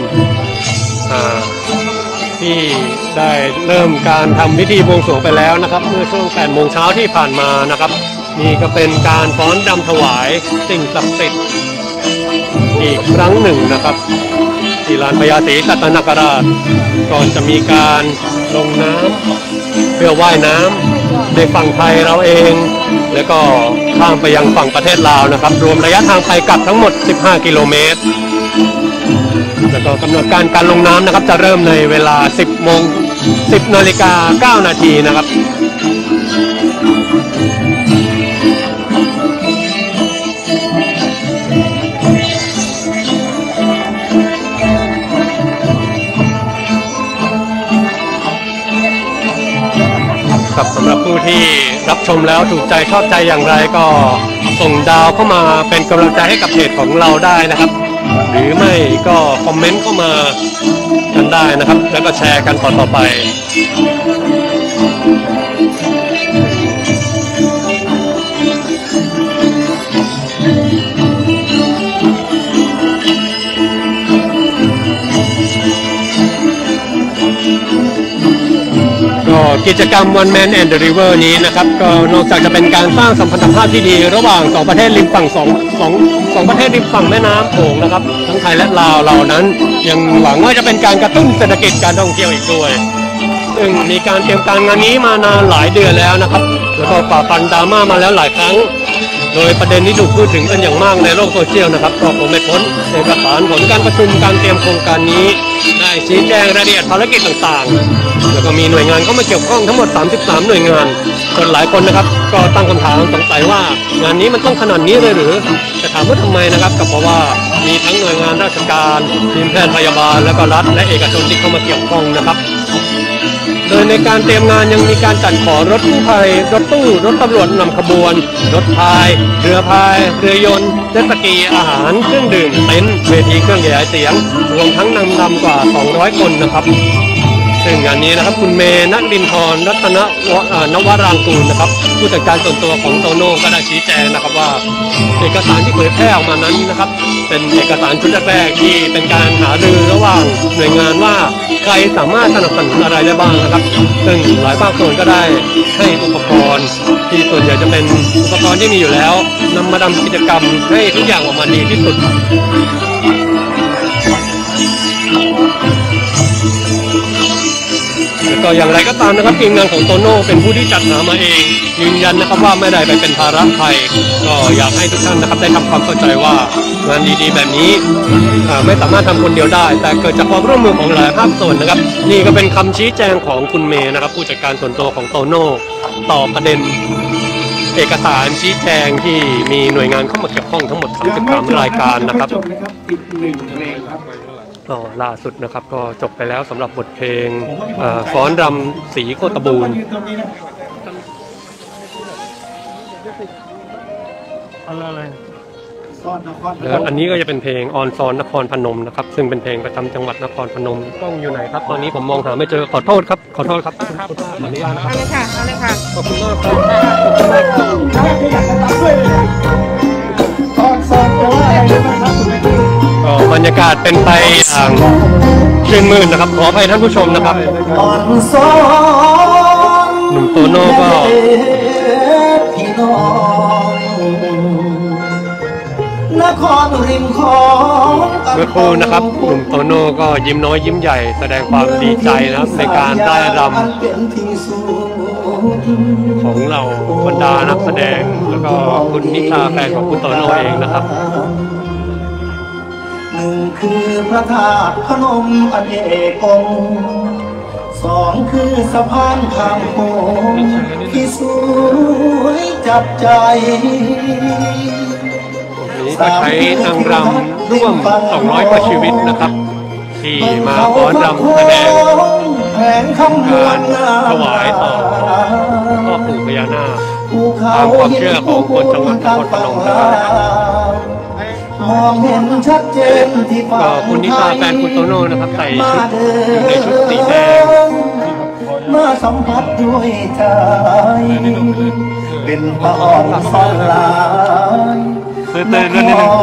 ที่ได้เริ่มการทำพิธีบวงสรวงไปแล้วนะครับเมื่อช่วงแปดโมงเช้าที่ผ่านมานะครับนี่ก็เป็นการฟ้อนรำถวายสิ่งศักดิ์สิทธิ์อีกครั้งหนึ่งนะครับที่ลานพญาศรีสัตนคราชก่อนจะมีการลงน้ำเพื่อว่ายน้ำในฝั่งไทยเราเองแล้วก็ข้ามไปยังฝั่งประเทศลาวนะครับรวมระยะทางไปกลับทั้งหมดสิบห้ากิโลเมตรแล้วก็กำหนดการการลงน้ำนะครับจะเริ่มในเวลาสิบโมงสิบนาฬิกาเก้านาทีนะครับครับสำหรับผู้ที่รับชมแล้วถูกใจชอบใจอย่างไรก็ส่งดาวเข้ามาเป็นกำลังใจให้กับเพจของเราได้นะครับหรือไม่ก็คอมเมนต์เข้ามากันได้นะครับแล้วก็แชร์กันต่อต่อไปก็กิจกรรม One Man and the River นี้นะครับก็นอกจากจะเป็นการสร้างสัมพันธภาพที่ดีระหว่างสองประเทศริมฝั่งสองสองสองประเทศริมฝั่งแม่น้ำโขงนะครับทั้งไทยและลาวเรานั้นยังหวังว่าจะเป็นการกระตุ้นเศรษฐกิจการท่องเที่ยวอีกด้วยซึ่งมีการเตรียมการงานนี้มานานหลายเดือนแล้วนะครับแล้วก็ฝ่าฟันดราม่ามาแล้วหลายครั้งโดยประเด็นที่ถูกพูดถึงกันอย่างมากในโลกโซเชียลนะครับก็คงไม่พ้นเอกสารผลการประชุมการเตรียมโครงการนี้ได้ชี้แจงรายละเอียดภารกิจต่างๆแล้วก็มีหน่วยงานเข้ามาเกี่ยวข้องทั้งหมดสามสิบสามหน่วยงานจนหลายคนนะครับก็ตั้งคำถามสงสัยว่างานนี้มันต้องขนาดนี้เลยหรือจะถามว่าทำไมนะครับก็เพราะว่ามีทั้งหน่วยงานราชการทีมแพทย์พยาบาลแล้วก็รัฐและเอกชนที่เข้ามาเกี่ยวข้องนะครับโดยในการเตรียมงานยังมีการจัดขอรถกู้ภัยรถตู้รถตำรวจนำขบวนรถพายเรือพายเรือยนต์เจ็ตสกีอาหารเครื่องดื่มเต็นท์เวทีเครื่องขยายเสียงรวมทั้งนำนำกว่าสองร้อยคนนะครับซึ่งงานนี้นะครับคุณเมย์ณดินทรรัตนนวรางกูลนะครับผู้จัดการส่วนตัวของโตโน่ก็ได้ชี้แจงนะครับว่าเอกสารที่เผยแพร่ออกมานั้นนะครับเป็นเอกสารชุดแรกๆที่เป็นการหารือระหว่างหน่วยงานว่าใครสามารถสนับสนุนอะไรได้บ้างนะครับซึ่งหลายภาคส่วนก็ได้ให้อุปกรณ์ที่ส่วนใหญ่จะเป็นอุปกรณ์ที่มีอยู่แล้วนำมาดำกิจกรรมให้ทุกอย่างออกมาดีที่สุดก็อย่างไรก็ตามนะครับทีมงานของโตโน่เป็นผู้ที่จัดหามาเองยืนยันนะครับว่าไม่ได้ไปเป็นภาระใครก็อยากให้ทุกท่านนะครับได้ทำความเข้าใจว่างานดีๆแบบนี้ไม่สามารถทำคนเดียวได้แต่เกิดจากความร่วมมือของหลายภาคส่วนนะครับนี่ก็เป็นคำชี้แจงของคุณเมย์นะครับผู้จัดการส่วนตัวของโตโน่ต่อประเด็นเอกสารชี้แจงที่มีหน่วยงานเข้ามาเกี่ยวข้องทั้งหมดสามสิบสามรายการนะครับก็ล่าสุดนะครับก็จบไปแล้วสำหรับบทเพลงฟ้อนรำศรีโคตบูรณ์แล้วอันนี้ก็จะเป็นเพลงออนซอนนครพนมนะครับซึ่งเป็นเพลงประจำจังหวัดนครพนมกล้องอยู่ไหนครับตอนนี้ผมมองหาไม่เจอขอโทษครับขอโทษครับขออนุญาตนะครับเอาเลยค่ะเอาเลยค่ะขอบคุณมากครับออนซอนแปลว่าอะไรนะครับก็บรรยากาศเป็นไปอย่างชื่นมื่นนะครับขออภัยท่านผู้ชมนะครับหนุ่มโตโน่ก็เมื่อครู่นะครับหนุ่มโตโน่ก็ยิ้มน้อยยิ้มใหญ่แสดงความดีใจนะครับในการได้รำของเราบรรดานักแสดงแล้วก็คุณนิชาแฟนของคุณโตโน่เองนะครับหนึ่งคือพระธาตุพนมอันเอกองสองคือสะพานข้ามโขงที่สวยจับใจนี้ก็ใช้นางรำร่วมสองร้อยกว่าชีวิตนะครับที่มาฟ้อนรำแสดงการถวายต่อพ่อปู่พญานาคตามความเชื่อของคนจังหวัดนครพนมนะครับมองเห็นชัดเจนที่ก็คุณนิชาแฟนคุณโตโน่นะครับใส่ชุดอยู่ในชุดสีแดงมาสัมผัสด้วยใจเป็นพระอ่อนสลายเต้นๆแล้วนิดนึง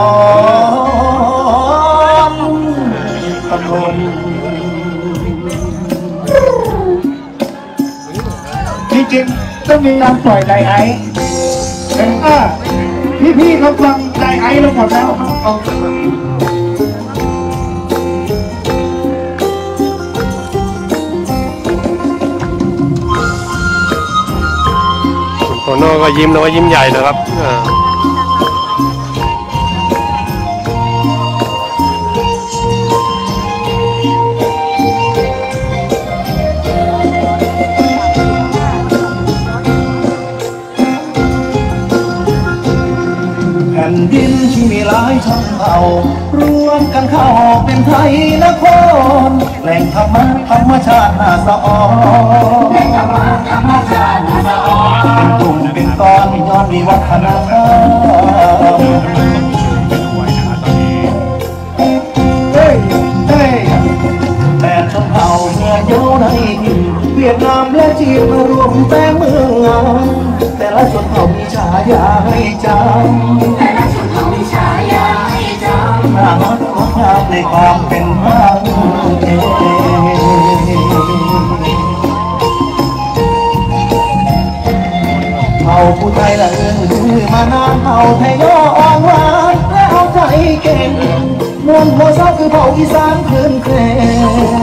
จริงๆต้องมีการปล่อยไดไอซ์เออพี่ๆเขาฟังไดไอซ์เราหมดแล้วเอาโตโน่ก็ยิ้มน้อยยิ้มใหญ่นะครับแผ่นดินที่มีหลายชนเผ่ารวมกันเข้าเป็นไทยนครแหล่งธรรมะธรรมชาติน่าสะออนแหล่งธรรมะธรรมชาติน่าสะออนเป็นกลุ่มมีวัฒนธรรมเฮ้ยเฮ้ยแต่ชนเผ่าเมื่อเยาในถิ่นเวียดนามและจีนมารวมแปลงเมืองงามแต่ละชนเผ่ามีฉายาให้จำแต่ละชนเผ่ามีฉายาให้จำน่ารักงดงามในความเป็นเมืองเองเผ่าผู้ไทยละเอื้อนลือมานานเผ่าไทยย่ออ่อนหวานและเอาใจเก่งมวลหัวเสาคือเผ่าอีสานคลื่นเครง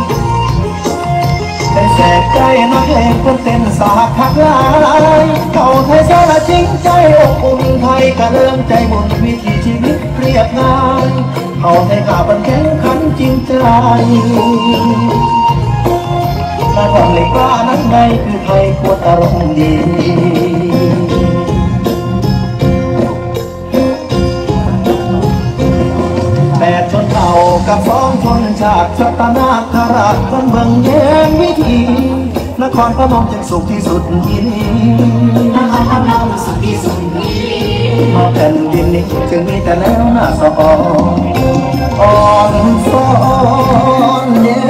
แต่แสบใจนักเลงคนเต้นสาหักลายเผ่าไทยสารจริงใจอบอุ่นไทยกระเริ่มใจบุญวิถีชีวิตเรียบง่ายเผ่าไทยขาบันแข็งขันจริงใจและความเหล็กกล้านั้นไงคือไทยควรอารมณ์ดีแต่ชนเผ่ากับสองชนชาติชะตานาคราชคนเมืองแย้งวิธีนครพนมจึงสุขที่สุดที่นี่นครพนมสุขที่สุดที่มาแผ่นดินนี้จึงมีแต่แนวหน้าสะอ่อนอ่อนซ้อนเย้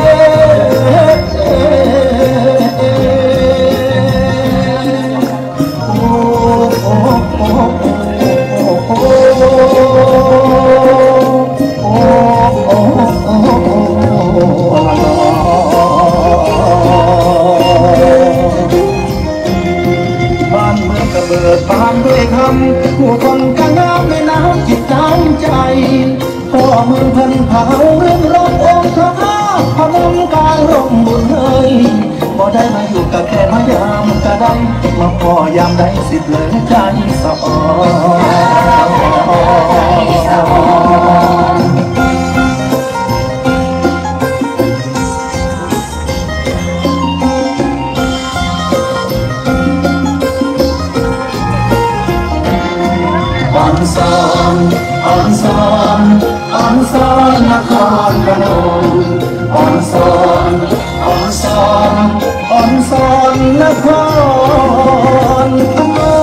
เบิดบานด้วยคำผู้คนกันน้ำในน้ำจิตน้ำใจพ่อเมืองพันเผาเรื่องร้ององค์ท้าพนมกลางร่มบุญเฮยบ่ได้มาอยู่กับแค่มายามก็ได้มาพอยามได้สิบเลยใจสะอ่อนอ่อนซ้อนอ่อนซ้อนอ่อนซ้อนนครพนมอ่อนซ้อนอ่อนซ้อนอ่อนซ้อนนครพนม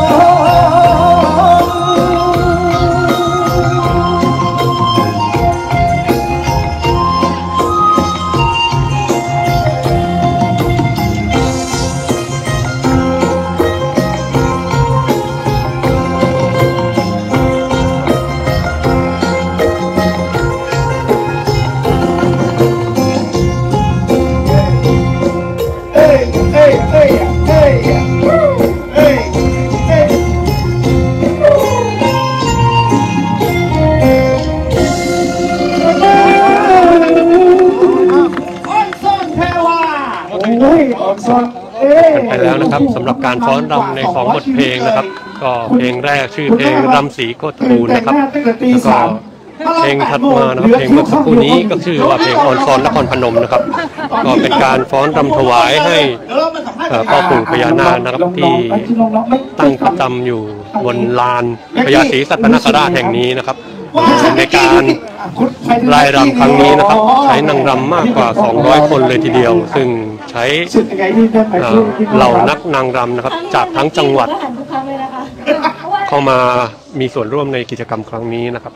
ไปแล้วนะครับสำหรับการฟ้อนรำในสองบทเพลงนะครับก็เพลงแรกชื่อเพลงรำศรีโคตรตระกูลนะครับแล้วก็เพลงถัดมานะครับเพลงเมื่อสักครู่นี้ก็ชื่อว่าเพลงออนซอนนครพนมนะครับก็เป็นการฟ้อนรำถวายให้พ่อปู่พญานาคนะครับที่ตั้งประจำอยู่บนลานพญาศรีสัตนคราชแห่งนี้นะครับในการไล่รำครั้งนี้นะครับใช้นางรำมากกว่าสองร้อยคนเลยทีเดียวซึ่งใช้เหล่านักนางรำนะครับจากทั้งจังหวัดเข้ามามีส่วนร่วมในกิจกรรมครั้งนี้นะครับ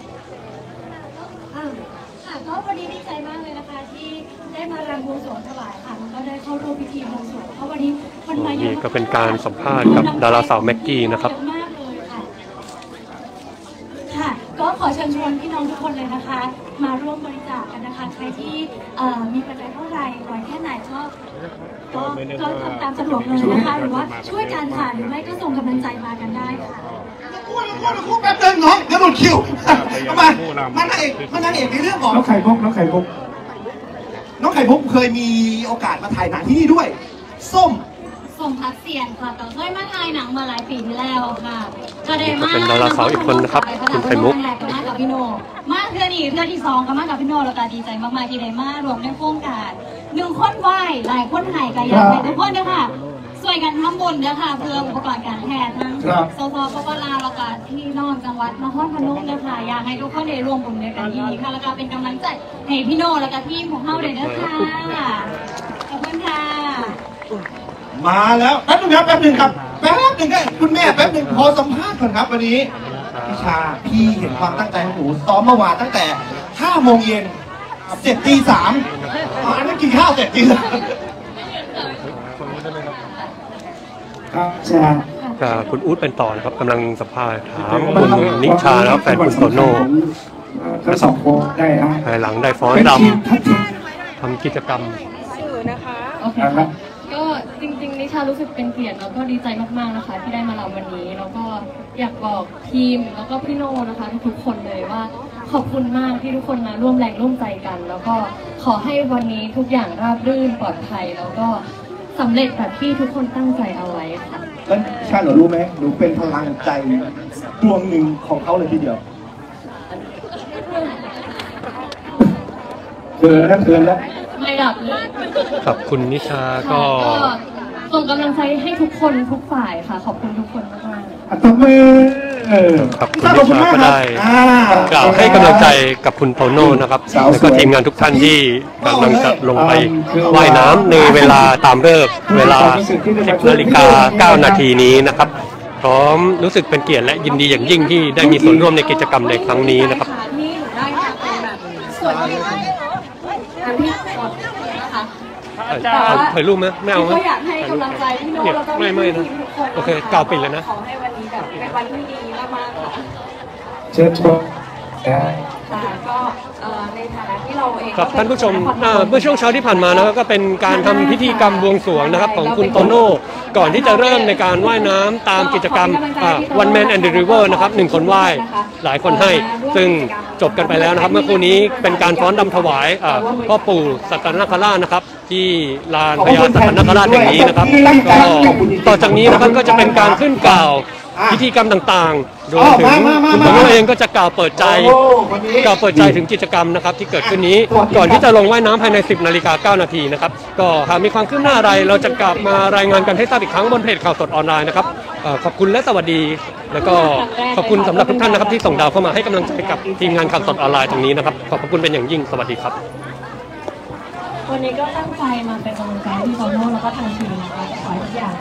ก็วันนี้ดีใจมากเลยนะคะที่ได้มารำบวงสรวงถวายค่ะแล้วก็ได้เข้าร่วมพิธีบวงสรวงเพราะวันนี้คนมาเยอะก็เป็นการสัมภาษณ์กับดาราสาวแม็กกี้นะครับค่ะก็ขอเชิญชวนพี่น้องทุกคนเลยนะคะมาร่วมบริจาคกันนะคะใครที่มีปัจจัยเท่าไหร่ไหวแค่ไหนก็ก็ก็ทำตามสะดวกเลยนะคะหรือว่าช่วยกันค่ะหรือไม่ก็ส่งกำลังใจมากันได้ค่ะคู่คู่คู่แป๊บนึงน้องเดี๋ยวหลุดคิวมามานั่งเอกมานั่งเอกในเรื่องของน้องไข่มุกน้องไข่มุกน้องไข่มุกเคยมีโอกาสมาถ่ายหนังที่นี่ด้วยส้มส่งพักเสียงค่ะแต่เคยมาถ่ายหนังมาหลายปีที่แล้วค่ะก็ได้มาเป็นดาราสาวอีกคนนะครับคุณไข่มุกมากับพี่โนมาเพื่อนอีกเพื่อนที่สองก็มากับพี่โนแล้วก็ดีใจมากๆที่ได้มารวมในโครงการหนึ่งคนไหวหลายคนหายกันอยากให้ทุกคนเนี่ยค่ะช่วยกันทำบุญนะคะเพื่ออุปกรณ์การแพทย์ทั้งสสปปลาวแล้วก็ที่นอกจังหวัดนครพนมนะคะอยากให้ทุกคนได้ร่วมบุญในการนี้ค่ะแล้วก็เป็นกำลังใจให้พี่โนแล้วก็ทีมของเฮาเลยนะคะขอบคุณค่ะมาแล้วแป๊บนึงครับแป๊บนึงครับแป๊บหนึ่งได้คุณแม่แป๊บหนึ่งพอสัมภาษณ์ก่อนครับวันนี้พี่ชาพี่เห็นความตั้งใจของหนูซ้อมเมื่อวานตั้งแต่ห้าโมงเย็นเสร็จตีสามอ๋ออันนั้นกินข้าวเสร็จตีสามครับใช่กับคุณอู๊ดเป็นต่อนะครับกำลังสัมภาษณ์ถามคุณนิชาแล้วแฟนคุณโตโน่ทั้งสองคนได้นะภายหลังได้ฟ้อนรำทำกิจกรรมสื่อนะคะโอเคค่ะก็จริงๆนิชารู้สึกเป็นเกียรติแล้วก็ดีใจมากๆนะคะ ที่ได้มาเราวันนี้แล้วก็อยากบอกทีมแล้วก็พี่โน่นะคะทุกๆคนเลยว่าขอบคุณมากที่ทุกคนมาร่วมแรงร่วมใจกัน แล้วก็ขอให้วันนี้ทุกอย่างราบรื่นปลอดภัยแล้วก็สำเร็จแบบที่ทุกคนตั้งใจเอาไว้ค่ะแล้วชาหนูรู้ไหมหนูเป็นพลังใจดวงหนึ่งของเขาเลยทีเดียวเกินแล้วเกินแล้วไม่ดับเลยกับคุณนิชาก็ส่งกำลังใจให้ทุกคนทุกฝ่ายค่ะ ขอบคุณทุกคนมากๆอัตบมือครับคุณนิชาก็ได้กล่าวให้กำลังใจกับคุณโตโน่นะครับแล้วก็ทีมงานทุกท่านที่กำลังจะลงไปว่ายน้ำในเวลาตามฤกษ์เวลา สิบนาฬิกาเก้านาทีนี้นะครับพร้อมรู้สึกเป็นเกียรติและยินดีอย่างยิ่งที่ได้มีส่วนร่วมในกิจกรรมในครั้งนี้นะครับนี่หนูได้ค่ะเป็นแบบส่วนที่อันที่กดนะคะถ่ายรูปไหมไม่เอาไหมก็อยากให้กำลังใจพี่โน้ตแล้วก็ไม่ไม่นะทุกคนโอเคกล่าวปิดเลยนะขอให้วันนี้แบบเป็นวันที่ดีมากๆค่ะเชิญชมค่ะก็เอ่อในฐานะที่เราเองครับท่านผู้ชมอ่าเมื่อช่วงเช้าที่ผ่านมานะครับก็เป็นการทำพิธีกรรมบวงสรวงนะครับของคุณโตโน่ก่อนที่จะเริ่มในการว่ายน้ำตามกิจกรรมวันแมนแอนด์ริเวอร์นะครับหนึ่งคนว่ายหลายคนให้ซึ่งจบกันไปแล้วนะครับเมื่อคู่นี้เป็นการฟ้อนรำถวายอ่าพ่อปู่สัตตนคราชนะครับที่ลานพญาสัตตนคราชแห่งนี้นะครับก็ต่อจากนี้นะครับก็จะเป็นการขึ้นกล่าวพิธีกรรมต่างๆรวมถึงคุณโตโน่เองก็จะกล่าวเปิดใจกล่าวเปิดใจถึงกิจกรรมนะครับที่เกิดขึ้นนี้ก่อนที่จะลงว่ายน้ำภายในสิบนาฬิกาเก้านาทีนะครับก็หากมีความคืบหน้าอะไรเราจะกลับมารายงานกันให้ทราบอีกครั้งบนเพจข่าวสดออนไลน์นะครับเอ่อขอบคุณและสวัสดี แล้วก็ขอบคุณสำหรับทุกท่านนะครับที่ส่งดาวเข้ามาให้กำลังใจกับทีมงานข่าวสดออนไลน์ตรงนี้นะครับขอบคุณเป็นอย่างยิ่งสวัสดีครับวันนี้ก็ตั้งใจมาเป็นกำลังใจให้พี่โตโน่แล้วก็ทางทีมนะคะขอให้ทุกอย่าง